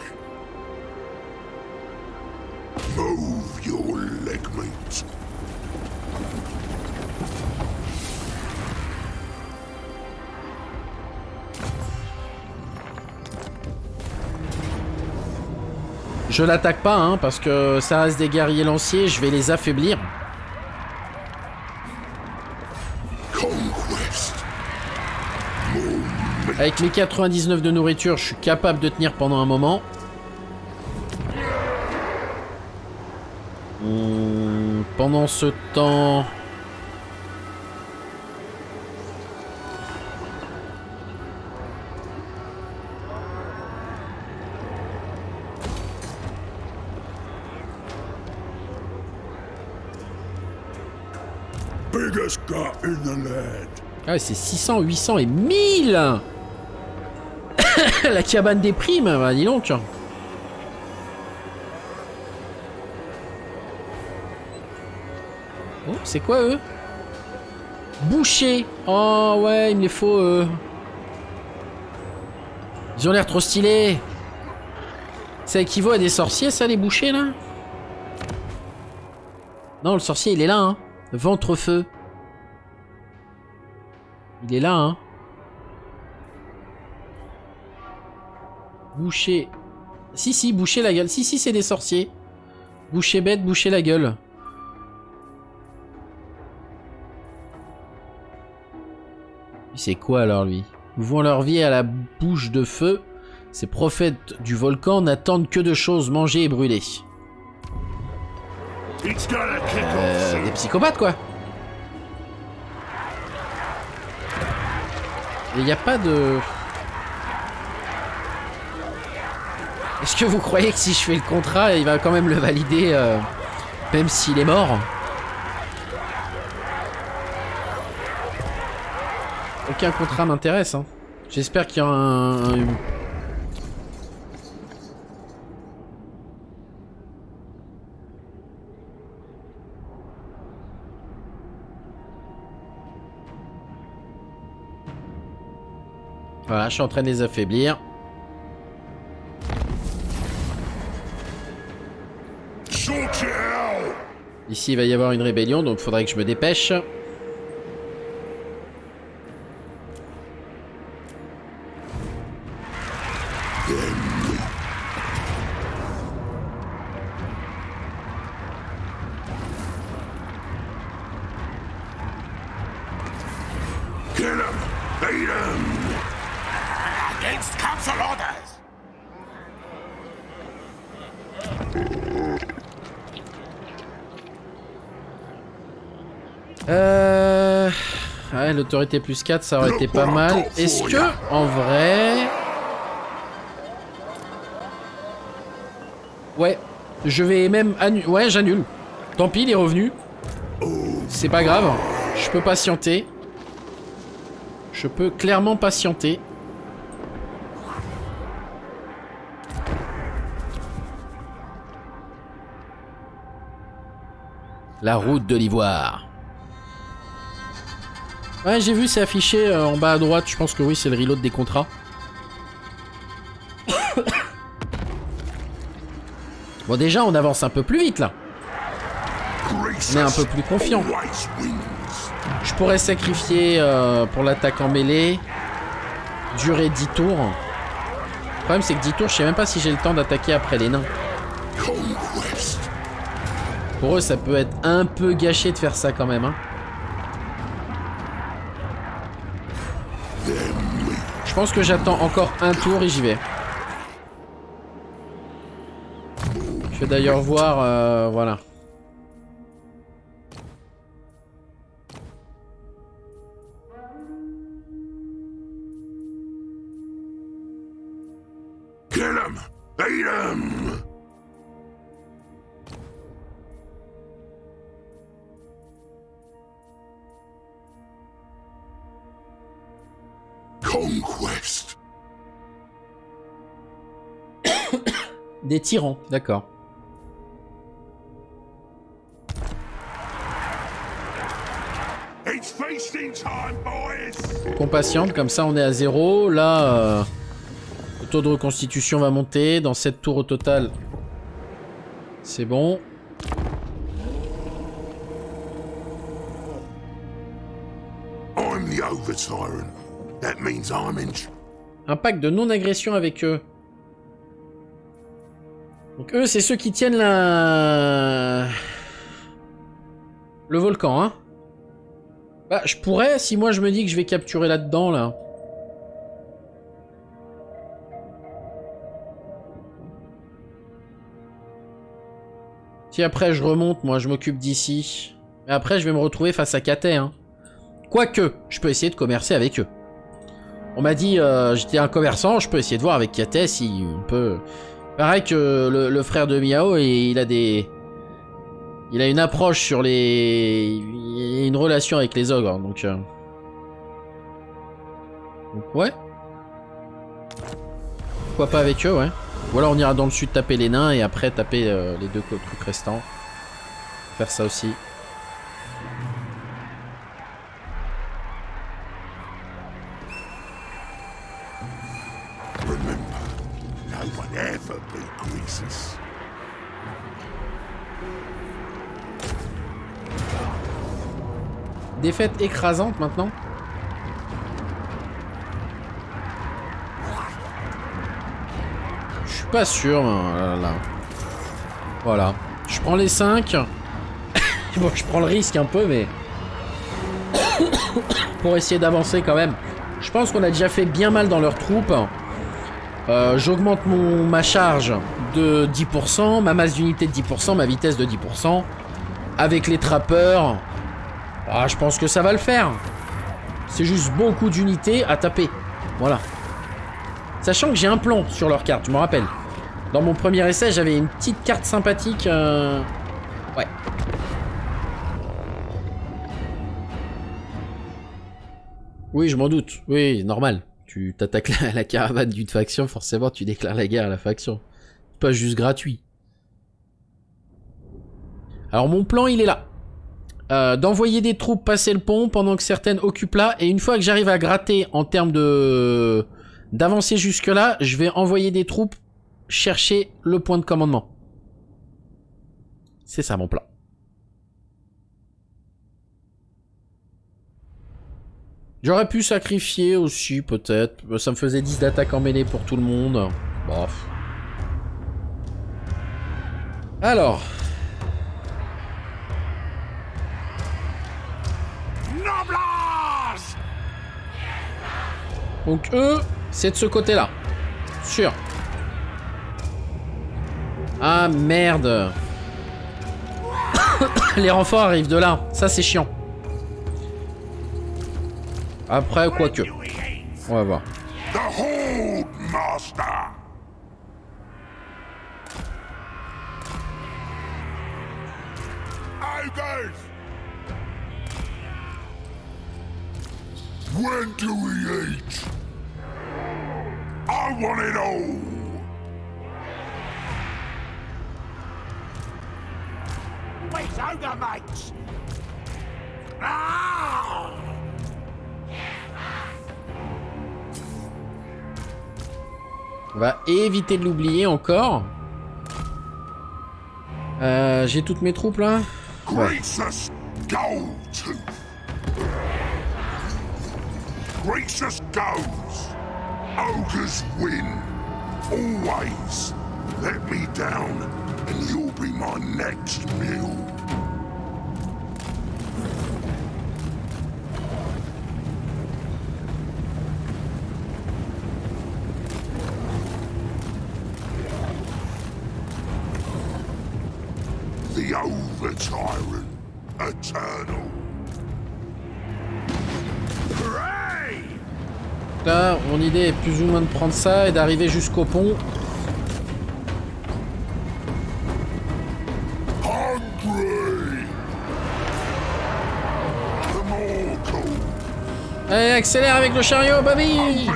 Move your leg meat. Je l'attaque pas, hein, parce que ça reste des guerriers lanciers, je vais les affaiblir. Avec les quatre-vingt-dix-neuf de nourriture, je suis capable de tenir pendant un moment. Hum, pendant ce temps... Biggest gut in the land. Ah ouais, c'est six cents, huit cents et mille. La cabane des primes, bah dis donc. Oh, c'est quoi eux? Boucher. Oh ouais, il me les faut eux. Ils ont l'air trop stylés. Ça équivaut à des sorciers, ça, les bouchers, là? Non, le sorcier, il est là, hein. Ventre-feu. Il est là, hein. Boucher. Si, si, boucher la gueule. Si, si, c'est des sorciers. Boucher bête, boucher la gueule. C'est quoi alors, lui? Vouant leur vie à la bouche de feu, ces prophètes du volcan n'attendent que de choses mangées et brûlées. Euh, des psychopathes, quoi. Il n'y a pas de... Est-ce que vous croyez que si je fais le contrat, il va quand même le valider, euh, même s'il est mort? Aucun contrat m'intéresse, hein. J'espère qu'il y aura un... un... Voilà, je suis en train de les affaiblir. Ici, il va y avoir une rébellion, donc il faudrait que je me dépêche. Euh... Ouais, l'autorité plus quatre, ça aurait été pas mal. Est-ce que, en vrai... Ouais, je vais même annuler... Ouais, j'annule. Tant pis, il est revenu. C'est pas grave, je peux patienter. Je peux clairement patienter. La route de l'ivoire. Ouais, j'ai vu, c'est affiché euh, en bas à droite. Je pense que oui, c'est le reload des contrats. Bon, déjà, on avance un peu plus vite, là. On est un peu plus confiant. Je pourrais sacrifier euh, pour l'attaque en mêlée. Durer dix tours. Le problème, c'est que dix tours, je sais même pas si j'ai le temps d'attaquer après les nains. Pour eux, ça peut être un peu gâché de faire ça quand même, hein. Je pense que j'attends encore un tour et j'y vais. Je vais d'ailleurs voir... Euh, voilà. Kill him! Beat him! Conquest. Des tyrans, d'accord. On patiente, comme ça on est à zéro. Là, euh, le taux de reconstitution va monter. Dans sept tours au total, c'est bon. I'm the Overtyrant. That means I'm in... Un pacte de non-agression avec eux. Donc eux, c'est ceux qui tiennent la... le volcan, hein. Bah, je pourrais, si moi je me dis que je vais capturer là-dedans, là. Si après je remonte, moi je m'occupe d'ici. Mais après je vais me retrouver face à Cathay, hein. Quoique, je peux essayer de commercer avec eux. On m'a dit, euh, j'étais un commerçant, je peux essayer de voir avec Cathay si on peut... Pareil que le, le frère de Miao, et il a des... Il a une approche sur les... Il a une relation avec les ogres, donc... Euh... Donc ouais. Pourquoi pas avec eux, ouais. Ou alors on ira dans le sud taper les nains et après taper euh, les deux trucs restants. Faire ça aussi. Défaite écrasante maintenant. Je suis pas sûr. Hein. Là, là. Voilà. Je prends les cinq. Bon, je prends le risque un peu, mais... pour essayer d'avancer quand même. Je pense qu'on a déjà fait bien mal dans leurs troupes. Euh, J'augmente mon ma charge de dix pour cent, ma masse d'unité de dix pour cent, ma vitesse de dix pour cent. Avec les trappeurs... Ah, je pense que ça va le faire. C'est juste beaucoup d'unités à taper. Voilà. Sachant que j'ai un plan sur leur carte, je me rappelle. Dans mon premier essai, j'avais une petite carte sympathique. Euh... Ouais. Oui, je m'en doute. Oui, normal. Tu t'attaques la, la caravane d'une faction, forcément tu déclares la guerre à la faction. C'est pas juste gratuit. Alors mon plan, il est là. Euh, d'envoyer des troupes passer le pont pendant que certaines occupent là, et une fois que j'arrive à gratter en termes de d'avancer jusque-là, je vais envoyer des troupes chercher le point de commandement. C'est ça mon plan. J'aurais pu sacrifier aussi, peut-être. Ça me faisait dix d'attaque en mêlée pour tout le monde. Bon. Alors. Donc eux, c'est de ce côté-là. Sûr. Ah merde. Les renforts arrivent de là. Ça c'est chiant. Après, quoique. On va voir. The Horde Master. Ogres. When do we eat? I want it all. Where's ogre mates? Ah! On va éviter de l'oublier encore. Euh, j'ai toutes mes troupes là. Ouais. Gracious goes. Ogres win. Always. Let me down, and you'll be my next meal. The Over Tyrant, eternal. Là, mon idée est plus ou moins de prendre ça et d'arriver jusqu'au pont. Allez, accélère avec le chariot, Bobby.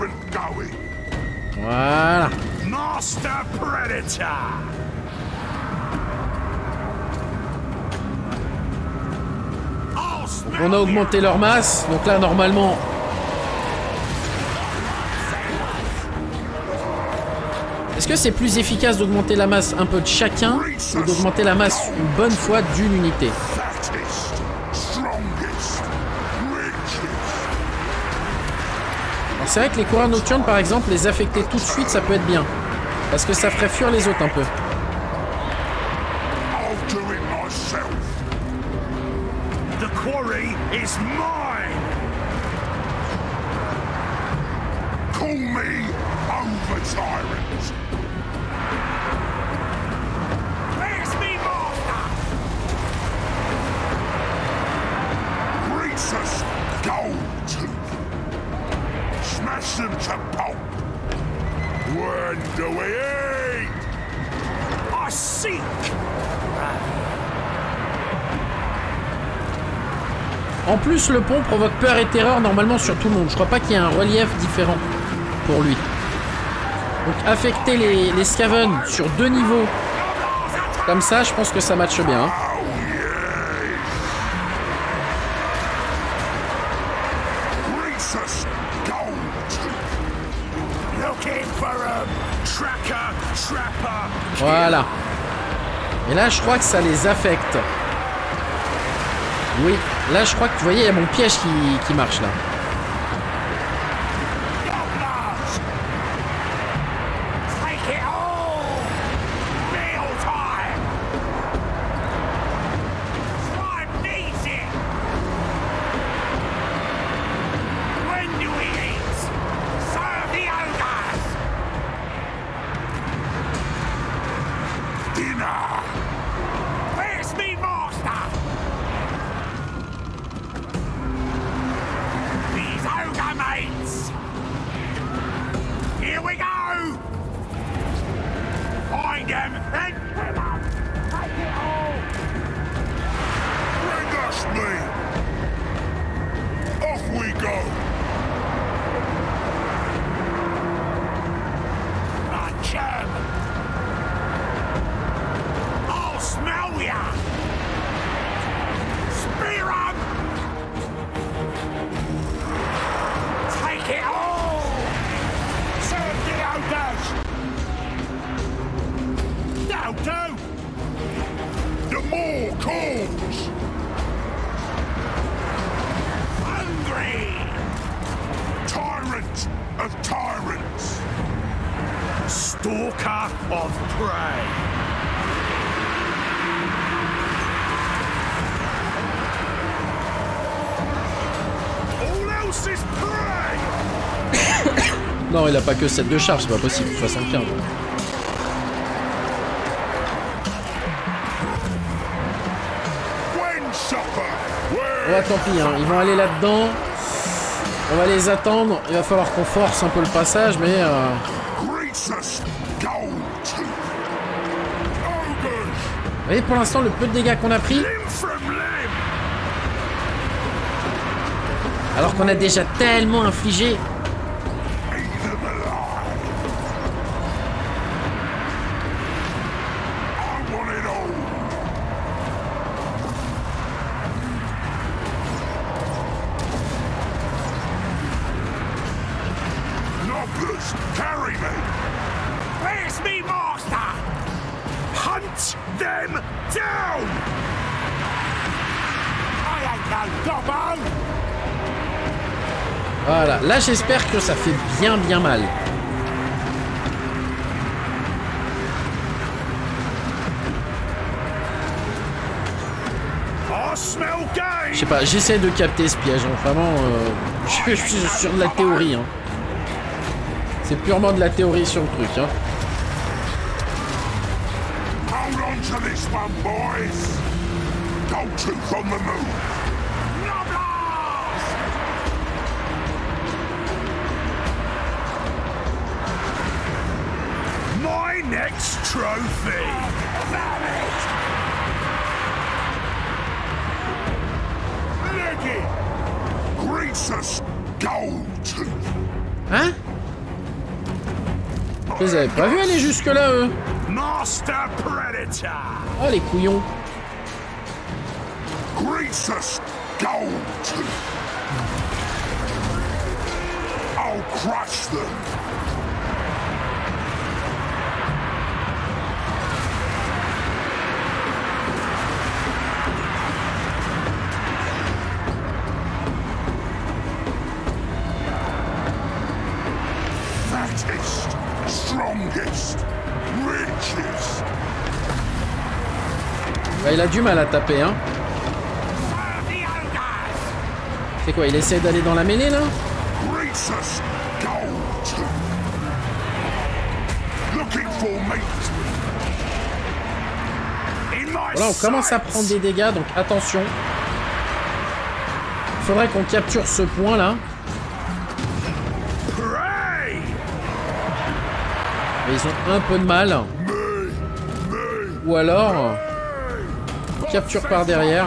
Voilà. Master Predator. On a augmenté leur masse, donc là normalement. Est-ce que c'est plus efficace d'augmenter la masse un peu de chacun ou d'augmenter la masse une bonne fois d'une unité? C'est vrai que les coureurs nocturnes par exemple, les affecter tout de suite ça peut être bien. Parce que ça ferait fuir les autres un peu. Call me Over Tyrant. Where's me master? Greasus Goldtooth. Smash them to pulp. When do we eat? I seek. En plus, le pont provoque peur et terreur normalement sur tout le monde. Je crois pas qu'il y ait un relief différent pour lui. Donc affecter les, les Skaven sur deux niveaux, comme ça, je pense que ça matche bien. Hein. Voilà. Et là, je crois que ça les affecte. Oui, là je crois que vous voyez, il y a mon piège qui, qui marche là. do? The more calls. Hungry. Tyrant of tyrants. Stalker of prey. All else is prey. Non, il a pas que sept de charge, c'est pas possible. soixante-quinze. Ouais, tant pis, hein. Ils vont aller là-dedans. On va les attendre. Il va falloir qu'on force un peu le passage, mais... Euh... Vous voyez, pour l'instant, le peu de dégâts qu'on a pris... Alors qu'on a déjà tellement infligé... Voilà, là j'espère que ça fait bien bien mal. Je sais pas, j'essaie de capter ce piège, hein. Vraiment, euh, je, je suis sur de la théorie. Hein. C'est purement de la théorie sur le truc. Hein. Hold on to this one, boys. Go to from the moon. My next trophy. Leggy. Greasus Goldtooth. Hein? Je les avais pas vus aller jusque là, eux. Master Predator. Oh les couillons. Greasus Goldtooth. I'll crush them. Fattest, strongest, richest. Bah, il a du mal à taper, hein. C'est quoi, il essaie d'aller dans la mêlée là? Voilà, on commence à prendre des dégâts, donc attention. Il faudrait qu'on capture ce point là. Mais ils ont un peu de mal. Ou alors capture par derrière.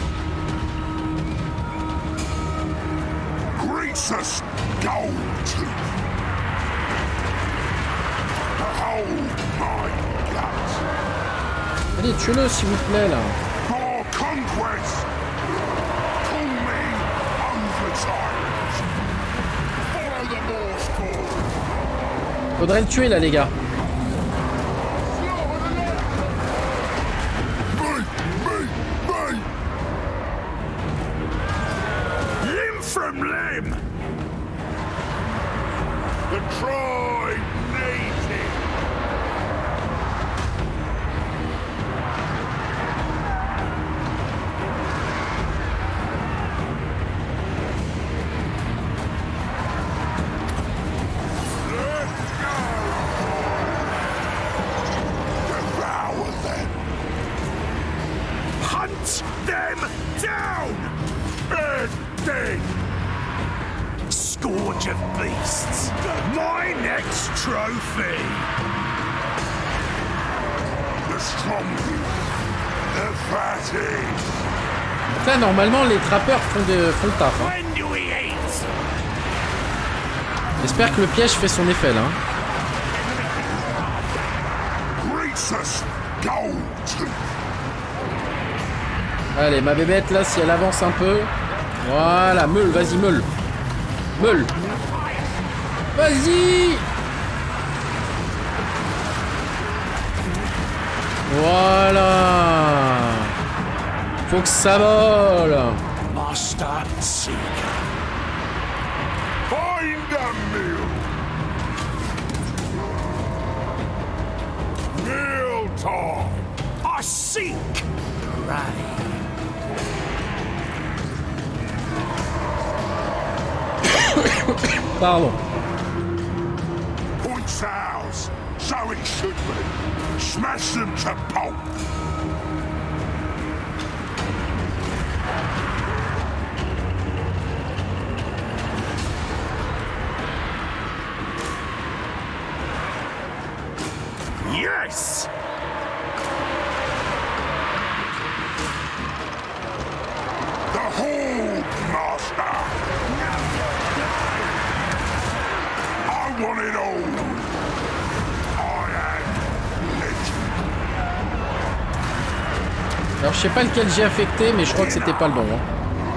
Allez, tuez-le s'il vous plaît là. Faudrait le tuer là les gars. Limb from limb. The tribe native. Scourge of beasts. My next trophy. The strongest. The fattest. Là, normalement, les trappeurs font, de, font le taf. Hein. J'espère que le piège fait son effet là. Allez, ma bébête là, si elle avance un peu. Voilà, meule, vas-y, meule. Meule. Vas-y. Voilà. Faut que ça vole. Master Seeker. Find a meal. Meal time. I seek prey. Pardon. Point sows. So it should be. Smash them to pulp. Yes! The Horde Master! I want it all! I am legend! Alors je sais pas lequel j'ai affecté, mais je crois que c'était pas le bon. Hein.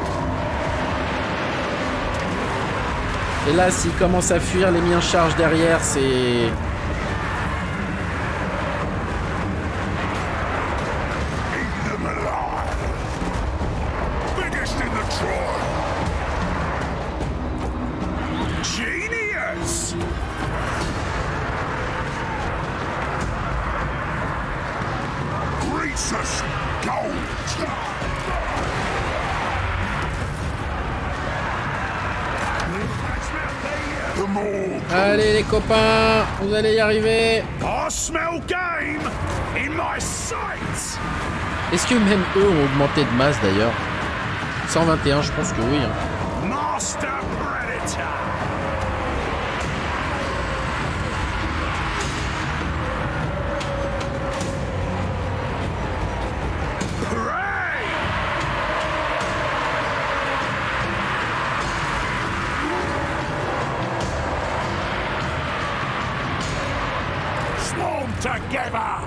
Et là, s'il commence à fuir, les miens chargent derrière, c'est... Allez les copains, vous allez y arriver. I smell game in my sights. Est-ce que même eux ont augmenté de masse d'ailleurs? cent vingt et un, je pense que oui. Hein. Master Predator. Together,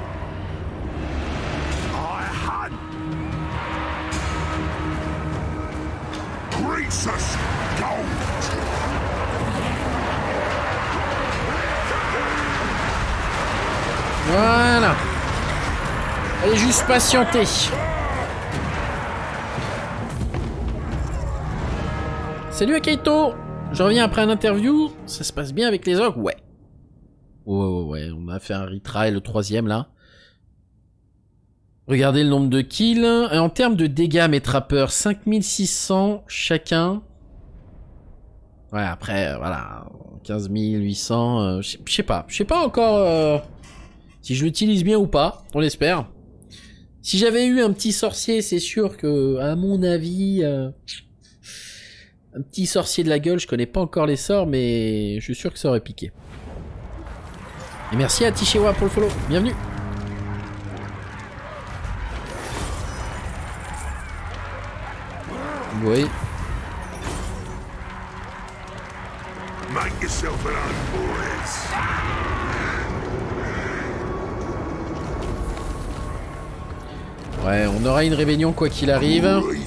I hunt. Greasus gold. Voilà. Allez juste patienter. Salut Akaito. Je reviens après un interview. Ça se passe bien avec les ogres? Ouais. Ouais, ouais, ouais, on a fait un retry, le troisième là. Regardez le nombre de kills. Et en termes de dégâts, mes trappeurs, cinq mille six cents chacun. Ouais, après, voilà, quinze mille huit cents. Euh, je sais pas, je sais pas encore euh, si je l'utilise bien ou pas, on l'espère. Si j'avais eu un petit sorcier, c'est sûr que, à mon avis, euh, un petit sorcier de la gueule, je connais pas encore les sorts, mais je suis sûr que ça aurait piqué. Et merci à Tishewa pour le follow. Bienvenue. Oui. Make yourself at home, boys. Ouais, on aura une rébellion quoi qu'il arrive.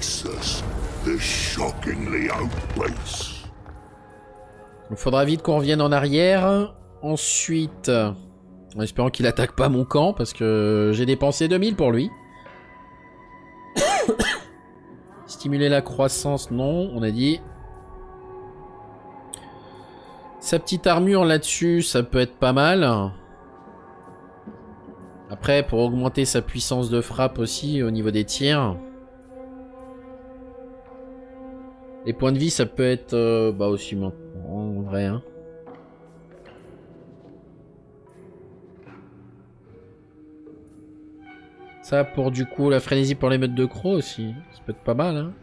Il faudra vite qu'on revienne en arrière. Ensuite, en espérant qu'il attaque pas mon camp, parce que j'ai dépensé deux mille pour lui. Stimuler la croissance, non, on a dit. Sa petite armure là-dessus, ça peut être pas mal. Après, pour augmenter sa puissance de frappe aussi, au niveau des tirs. Les points de vie, ça peut être euh, bah aussi maintenant, en vrai, hein. Ça pour du coup la frénésie pour les meutes de crocs aussi. Ça peut être pas mal hein.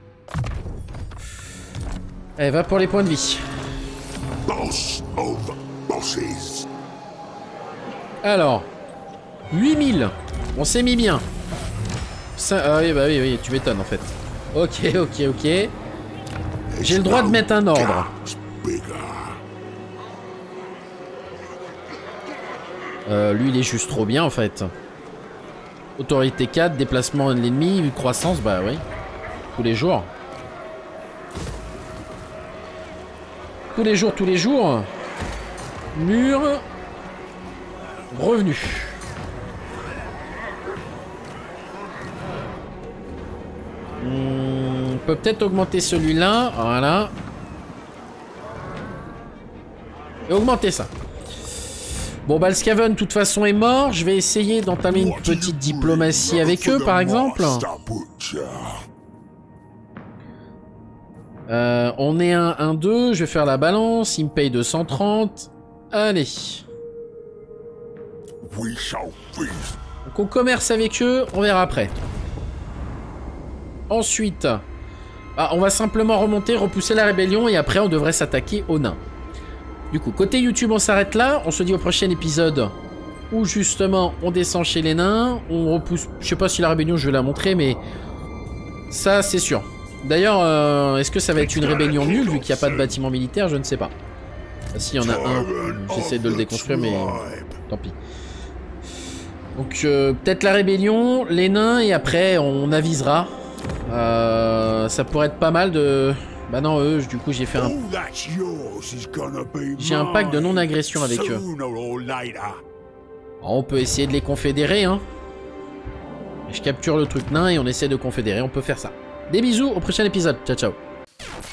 Allez va pour les points de vie. Boss of bosses. Alors huit mille. On s'est mis bien. Ça, ah oui bah oui oui tu m'étonnes en fait. Ok ok ok. J'ai le droit de mettre un ordre. Euh, lui il est juste trop bien en fait. Autorité quatre, déplacement de l'ennemi, croissance, bah oui. Tous les jours. Tous les jours, tous les jours. Mur. Revenu. Hmm, on peut peut-être augmenter celui-là. Voilà. Et augmenter ça. Bon bah le Skaven de toute façon est mort. Je vais essayer d'entamer une petite diplomatie avec eux par exemple. Euh, on est un un deux. Je vais faire la balance. Il me paye deux cent trente. Allez. Donc on commerce avec eux. On verra après. Ensuite, ah, on va simplement remonter, repousser la rébellion et après on devrait s'attaquer aux nains. Du coup, côté YouTube, on s'arrête là. On se dit au prochain épisode où justement on descend chez les nains. On repousse. Je sais pas si la rébellion je vais la montrer, mais ça c'est sûr. D'ailleurs, euh, est-ce que ça va être une rébellion nulle vu qu'il n'y a pas de bâtiment militaire? Je ne sais pas. Ah, si, il y en a un. J'essaie de le déconstruire, mais tant pis. Donc euh, peut-être la rébellion, les nains et après on avisera. Euh, ça pourrait être pas mal de... Bah non, eux, du coup, j'ai fait un... J'ai un pacte de non-agression avec eux. On peut essayer de les confédérer, hein. Je capture le truc nain et on essaie de confédérer, on peut faire ça. Des bisous, au prochain épisode. Ciao, ciao.